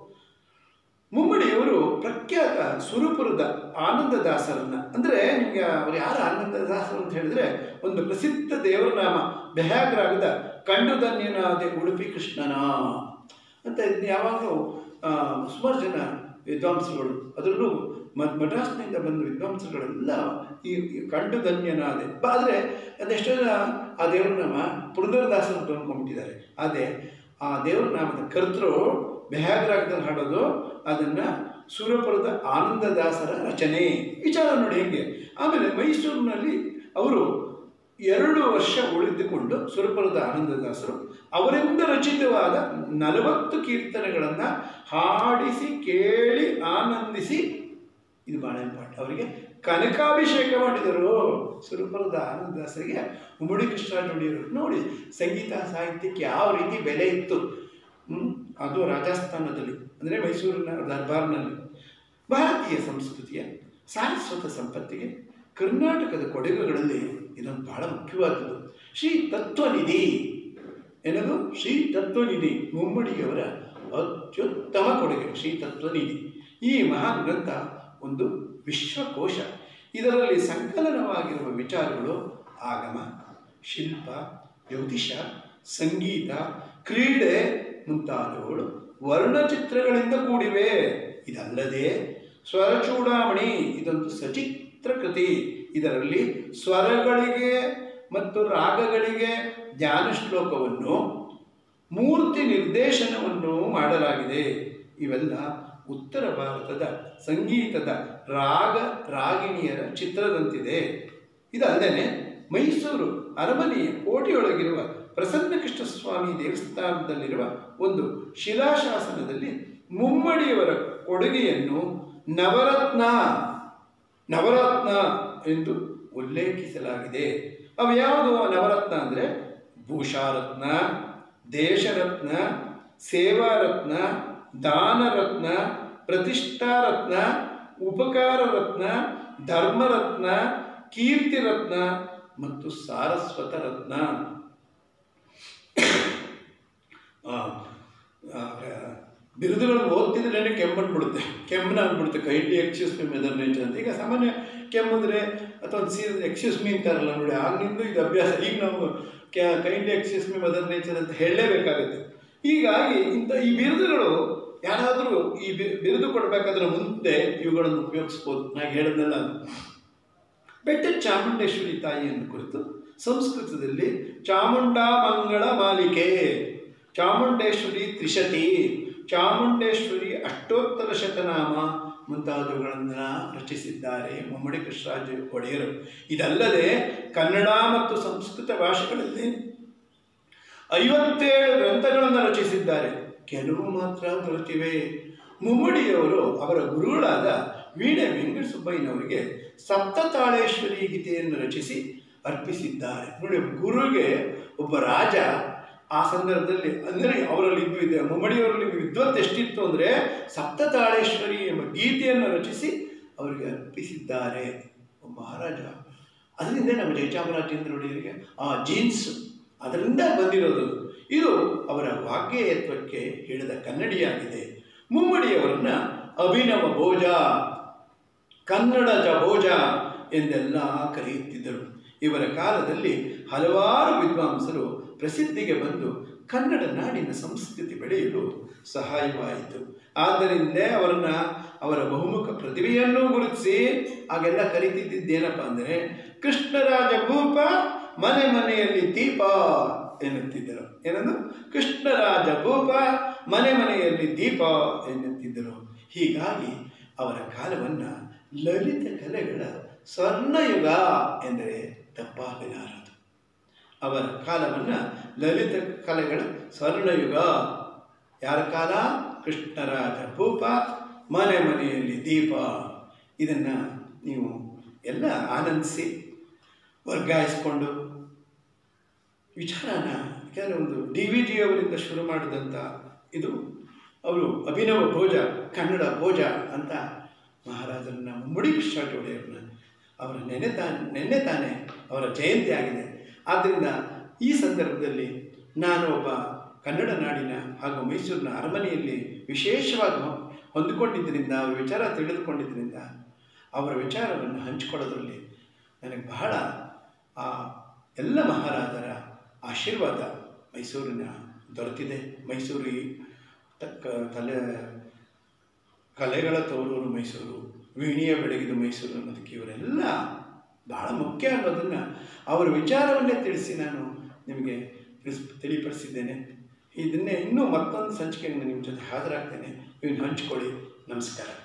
ಮುಮ್ಮಡಿಯವರು ಪ್ರಖ್ಯಾತ ಸುರಪುರದ ಆನಂದದಾಸರನ್ನ, ಅಂದರೆ ನಿಮಗೆ ಅವರು ಯಾರು ಆನಂದದಾಸರು ಅಂತ ಹೇಳಿದ್ರೆ, ಒಂದು ಪ್ರಸಿದ್ಧ ದೇವರ ನಾಮ ಬೆಹ್ಯಾಗ್ರಾಗದ ಕಂಡುಧನ್ಯನಾದೆ ಉಡುಪಿ ಕೃಷ್ಣನ ಅಂತ ಇದನ್ನ ಯಾವಾಗಲೂ ಸುಮಾರು ಜನ ವಿದ್ವಾಂಸಗಳು, ಅದರಲ್ಲೂ ಮದ್ರಾಸ್ನಿಂದ ಬಂದ ವಿದ್ವಾಂಸಗಳೆಲ್ಲ ಈ ಕಂಡುಧನ್ಯನಾದೆ. ಆದರೆ ಅದೆಷ್ಟೋ ಜನ ಆ ದೇವರ ನಾಮ ಪುರಂದರದಾಸರು ಅಂತ ಅಂದ್ಕೊಂಡ್ಬಿಟ್ಟಿದ್ದಾರೆ. ಅದೇ ಆ ದೇವರ ನಾಮದ ಕರ್ತೃ ಬೆಹ್ಯಾಗ್ರಾಗದಲ್ಲಿ ಹಾಡೋದು, ಅದನ್ನು ಸುರಪುರದ ಆನಂದದಾಸರ ರಚನೆ. ವಿಚಾರ ನೋಡಿ ಹೇಗೆ. ಆಮೇಲೆ ಮೈಸೂರಿನಲ್ಲಿ ಅವರು ಎರಡು ವರ್ಷ ಉಳಿದುಕೊಂಡು ಸುರಪುರದ ಆನಂದದಾಸರು ಅವರಿಂದ ರಚಿತವಾದ ನಲವತ್ತು ಕೀರ್ತನೆಗಳನ್ನು ಹಾಡಿಸಿ ಕೇಳಿ ಆನಂದಿಸಿ, ಇದು ಭಾಳ ಇಂಪಾರ್ಟೆಂಟ್, ಅವರಿಗೆ ಕನಕಾಭಿಷೇಕ ಮಾಡಿದರು. ಸುರಪುರದ ಆನಂದದಾಸರಿಗೆ ಮುಮ್ಮಡಿ ಕೃಷ್ಣರಾಜ ಒಡೆಯರು ನೋಡಿ, ಸಂಗೀತ ಸಾಹಿತ್ಯಕ್ಕೆ ಯಾವ ರೀತಿ ಬೆಲೆ ಇತ್ತು. ಅದು ರಾಜಸ್ಥಾನದಲ್ಲಿ, ಅಂದರೆ ಮೈಸೂರಿನ ದರ್ಬಾರ್ನಲ್ಲಿ. ಭಾರತೀಯ ಸಂಸ್ಕೃತಿಯ ಸಾರಸ್ವತ ಸಂಪತ್ತಿಗೆ ಕರ್ನಾಟಕದ ಕೊಡುಗೆಗಳಲ್ಲಿ ಇದೊಂದು ಬಹಳ ಮುಖ್ಯವಾದದ್ದು. ಶ್ರೀ ತತ್ವನಿಧಿ ಎನ್ನೋದು ಶ್ರೀ ತತ್ವನಿಧಿ ಮುಮ್ಮಡಿಯವರ ಅತ್ಯುತ್ತಮ ಕೊಡುಗೆ. ಶ್ರೀ ತತ್ವನಿಧಿ ಈ ಮಹಾನ್ ಗ್ರಂಥ ಒಂದು ವಿಶ್ವಕೋಶ. ಇದರಲ್ಲಿ ಸಂಕಲನವಾಗಿರುವ ವಿಚಾರಗಳು ಆಗಮ, ಶಿಲ್ಪ, ಜ್ಯೋತಿಷ, ಸಂಗೀತ, ಕ್ರೀಡೆ ಮುಂತಾದವುಗಳು ವರ್ಣಚಿತ್ರಗಳಿಂದ ಕೂಡಿವೆ. ಇದಲ್ಲದೆ ಸ್ವರಚೂಡಾಮಣಿ ಇದೊಂದು ಸಚಿತ್ರ ಕೃತಿ. ಇದರಲ್ಲಿ ಸ್ವರಗಳಿಗೆ ಮತ್ತು ರಾಗಗಳಿಗೆ ಧ್ಯಾನ ಶ್ಲೋಕವನ್ನು, ಮೂರ್ತಿ ನಿರ್ದೇಶನವನ್ನು ಮಾಡಲಾಗಿದೆ. ಇವೆಲ್ಲ ಉತ್ತರ ಭಾರತದ ಸಂಗೀತದ ರಾಗ ರಾಗಿಣಿಯರ ಚಿತ್ರದಂತಿದೆ. ಇದಲ್ಲದೆ ಮೈಸೂರು ಅರಮನೆಯ ಕೋಟೆಯೊಳಗಿರುವ ಪ್ರಸನ್ನಕೃಷ್ಣ ಸ್ವಾಮಿ ದೇವಸ್ಥಾನದಲ್ಲಿರುವ ಒಂದು ಶಿಲಾಶಾಸನದಲ್ಲಿ ಮುಮ್ಮಡಿಯವರ ಕೊಡುಗೆಯನ್ನು ನವರತ್ನ ನವರತ್ನ ಎಂದು ಉಲ್ಲೇಖಿಸಲಾಗಿದೆ. ಅವು ಯಾವುದು ನವರತ್ನ ಅಂದರೆ ಭೂಷಾರತ್ನ, ದೇಶರತ್ನ, ಸೇವಾರತ್ನ, ದಾನರತ್ನ, ಪ್ರತಿಷ್ಠಾರತ್ನ, ಉಪಕಾರ ರತ್ನ, ಧರ್ಮರತ್ನ, ಕೀರ್ತಿರತ್ನ ಮತ್ತು ಸಾರಸ್ವತ ರತ್ನ. ಬಿರುದುಗಳನ್ನು ಓದ್ತಿದ್ರೆ ಕೆಮ್ಮಂದ್ಬಿಡುತ್ತೆ, ಕೆಮ್ಮನ ಅಂದ್ಬಿಡುತ್ತೆ. Kindly excuse me mother nature ಅಂತ. ಈಗ ಸಾಮಾನ್ಯ ಕೆಮ್ಮಂದರೆ ಅಥವಾ ಒಂದು ಸೀರೆ ಎಕ್ಸ್ಕ್ಯೂಸ್ ಮೀ ಅಂತಾರಲ್ಲ ನೋಡಿ, ಆಗ್ನಿಂದ ಇದು ಅಭ್ಯಾಸ. ಈಗ ನಾವು ಕ್ಯಾ kindly excuse me mother nature ಅಂತ ಹೇಳಲೇಬೇಕಾಗುತ್ತೆ. ಹೀಗಾಗಿ ಇಂಥ ಈ ಬಿರುದುಗಳು ಯಾರಾದರೂ ಈ ಬಿರುದು ಕೊಡಬೇಕಾದ್ರೆ ಮುಂದೆ ಇವುಗಳನ್ನು ಉಪಯೋಗಿಸ್ಬೋದು. ನಾನು ಹೇಳಿದ್ನಲ್ಲ, ಅದು ಬೆಟ್ಟದ ಚಾಮುಂಡೇಶ್ವರಿ ತಾಯಿಯನ್ನು ಕುರಿತು ಸಂಸ್ಕೃತದಲ್ಲಿ ಚಾಮುಂಡಾ ಮಂಗಳ ಮಾಲಿಕೆ, ಚಾಮುಂಡೇಶ್ವರಿ ತ್ರಿಶತಿ, ಚಾಮುಂಡೇಶ್ವರಿ ಅಷ್ಟೋತ್ತರ ಶತನಾಮ ಮುಂತಾದವುಗಳನ್ನು ರಚಿಸಿದ್ದಾರೆ ಮುಮ್ಮಡಿ ಕೃಷ್ಣರಾಜ ಒಡೆಯರು. ಇದಲ್ಲದೆ ಕನ್ನಡ ಮತ್ತು ಸಂಸ್ಕೃತ ಭಾಷೆಗಳಲ್ಲಿ ಐವತ್ತೇಳು ಗ್ರಂಥಗಳನ್ನು ರಚಿಸಿದ್ದಾರೆ. ಕೆಲವು ಮಾತ್ರ ದೊರೆತಿವೆ. ಮುಮ್ಮಡಿಯವರು ಅವರ ಗುರುಗಳಾದ ವೀಣೆ ವೆಂಕಟಸುಬ್ಬಯ್ಯನವರಿಗೆ ಸಪ್ತತಾಳೇಶ್ವರಿ ಗೀತೆಯನ್ನು ರಚಿಸಿ ಅರ್ಪಿಸಿದ್ದಾರೆ. ನೋಡಿ, ಗುರುಗೆ ಒಬ್ಬ ರಾಜ ಆ ಸಂದರ್ಭದಲ್ಲಿ ಅಂದರೆ ಅವರಲ್ಲಿ ಇದ್ವಿದೆ ಮುಮ್ಮಡಿಯವರಲ್ಲಿ ವಿದ್ವತ್ ಎಷ್ಟಿತ್ತು ಅಂದರೆ ಸಪ್ತತಾಳೇಶ್ವರಿ ಎಂಬ ಗೀತೆಯನ್ನು ರಚಿಸಿ ಅವರಿಗೆ ಅರ್ಪಿಸಿದ್ದಾರೆ. ಒಬ್ಬ ಮಹಾರಾಜ. ಅದರಿಂದ ನಮ್ಮ ಜಯಚಾಮರಾಜೇಂದ್ರ ಒಡೆಯರಿಗೆ ಆ ಜೀನ್ಸ್ ಅದರಿಂದ ಬಂದಿರೋದು. ಇದು ಅವರ ವಾಗ್ಗೇಯತ್ವಕ್ಕೆ ಹೇಳಿದ ಕನ್ನಡಿಯಾಗಿದೆ. ಮುಮ್ಮಡಿಯವರನ್ನ ಅಭಿನವ ಭೋಜ, ಕನ್ನಡದ ಭೋಜ ಎಂದೆಲ್ಲ ಕರೆಯುತ್ತಿದ್ದರು. ಇವರ ಕಾಲದಲ್ಲಿ ಹಲವಾರು ವಿದ್ವಾಂಸರು ಪ್ರಸಿದ್ಧಿಗೆ ಬಂದು ಕನ್ನಡ ನಾಡಿನ ಸಂಸ್ಕೃತಿ ಬೆಳೆಯಲು ಸಹಾಯವಾಯಿತು. ಆದ್ದರಿಂದ ಅವರನ್ನ ಅವರ ಬಹುಮುಖ ಪ್ರತಿಭೆಯನ್ನು ಗುರುತಿಸಿ ಆಗೆಲ್ಲ ಕರೀತಿದ್ದೇನಪ್ಪ ಅಂದರೆ ಕೃಷ್ಣರಾಜ ಭೂಪ, ಮನೆ ಮನೆಯಲ್ಲಿ ದೀಪ ಎನ್ನುತ್ತಿದ್ದರು. ಏನಂದು ಕೃಷ್ಣರಾಜ ಭೂಪ, ಮನೆ ಮನೆಯಲ್ಲಿ ದೀಪ ಎನ್ನುತ್ತಿದ್ದರು. ಹೀಗಾಗಿ ಅವರ ಕಾಲವನ್ನು ಲಲಿತ ಕಲೆಗಳ ಸ್ವರ್ಣಯುಗ ಎಂದರೆ ತಪ್ಪಾಗಲಾರದು. ಅವರ ಕಾಲವನ್ನು ಲಲಿತ ಕಲೆಗಳ ಸ್ವರ್ಣಯುಗ. ಯಾರ ಕಾಲ? ಕೃಷ್ಣರಾಜ ಭೂಪ, ಮನೆ ಮನೆಯಲ್ಲಿ ದೀಪ. ಇದನ್ನು ನೀವು ಎಲ್ಲ ಆನಂದಿಸಿ ವರ್ಗಾಯಿಸಿಕೊಂಡು ವಿಚಾರನ ಕೆಲವೊಂದು ಡಿ ವಿ ಜಿ ಅವರಿಂದ ಶುರು ಮಾಡಿದಂಥ ಇದು ಅವರು ಅಭಿನವ ಭೋಜ, ಕನ್ನಡ ಭೋಜ ಅಂತ ಮಹಾರಾಜರನ್ನ ಮುಮ್ಮಡಿ ಕೃಷ್ಣರಾಜ ಒಡೆಯರನ್ನ ಅವರ ನೆನೆ ತಾನೆ ನೆನ್ನೆ ತಾನೇ ಅವರ ಜಯಂತಿ ಆಗಿದೆ. ಆದ್ದರಿಂದ ಈ ಸಂದರ್ಭದಲ್ಲಿ ನಾನು ಒಬ್ಬ ಕನ್ನಡ ನಾಡಿನ ಹಾಗೂ ಮೈಸೂರಿನ ಅರಮನೆಯಲ್ಲಿ ವಿಶೇಷವಾಗಿ ಹೊಂದಿಕೊಂಡಿದ್ದರಿಂದ ಅವರ ವಿಚಾರ ತಿಳಿದುಕೊಂಡಿದ್ದರಿಂದ ಅವರ ವಿಚಾರವನ್ನು ಹಂಚಿಕೊಳ್ಳೋದ್ರಲ್ಲಿ ನನಗೆ ಬಹಳ ಆ ಎಲ್ಲ ಮಹಾರಾಜರ ಆಶೀರ್ವಾದ ಮೈಸೂರಿನ ದೊರೆತಿದೆ. ಮೈಸೂರು ತಕ್ಕ ಕಲೆ ಕಲೆಗಳ ತವರೂರು ಮೈಸೂರು, ವೀಣೆಯ ಬೆಳಗಿದ ಮೈಸೂರು ಅನ್ನೋದಕ್ಕೆ ಇವರೆಲ್ಲ ಬಹಳ ಮುಖ್ಯ ಅನ್ನೋದನ್ನು ಅವರ ವಿಚಾರವನ್ನೇ ತಿಳಿಸಿ ನಾನು ನಿಮಗೆ ತಿಳಿಸ್ ತಿಳಿಪಡಿಸಿದ್ದೇನೆ. ಇದನ್ನೇ ಇನ್ನೂ ಮತ್ತೊಂದು ಸಂಚಿಕೆಯನ್ನು ನಿಮ್ಮ ಜೊತೆ ಹಾಜರಾಗ್ತೇನೆ. ಇವನ್ನ ಹಂಚಿಕೊಳ್ಳಿ. ನಮಸ್ಕಾರ.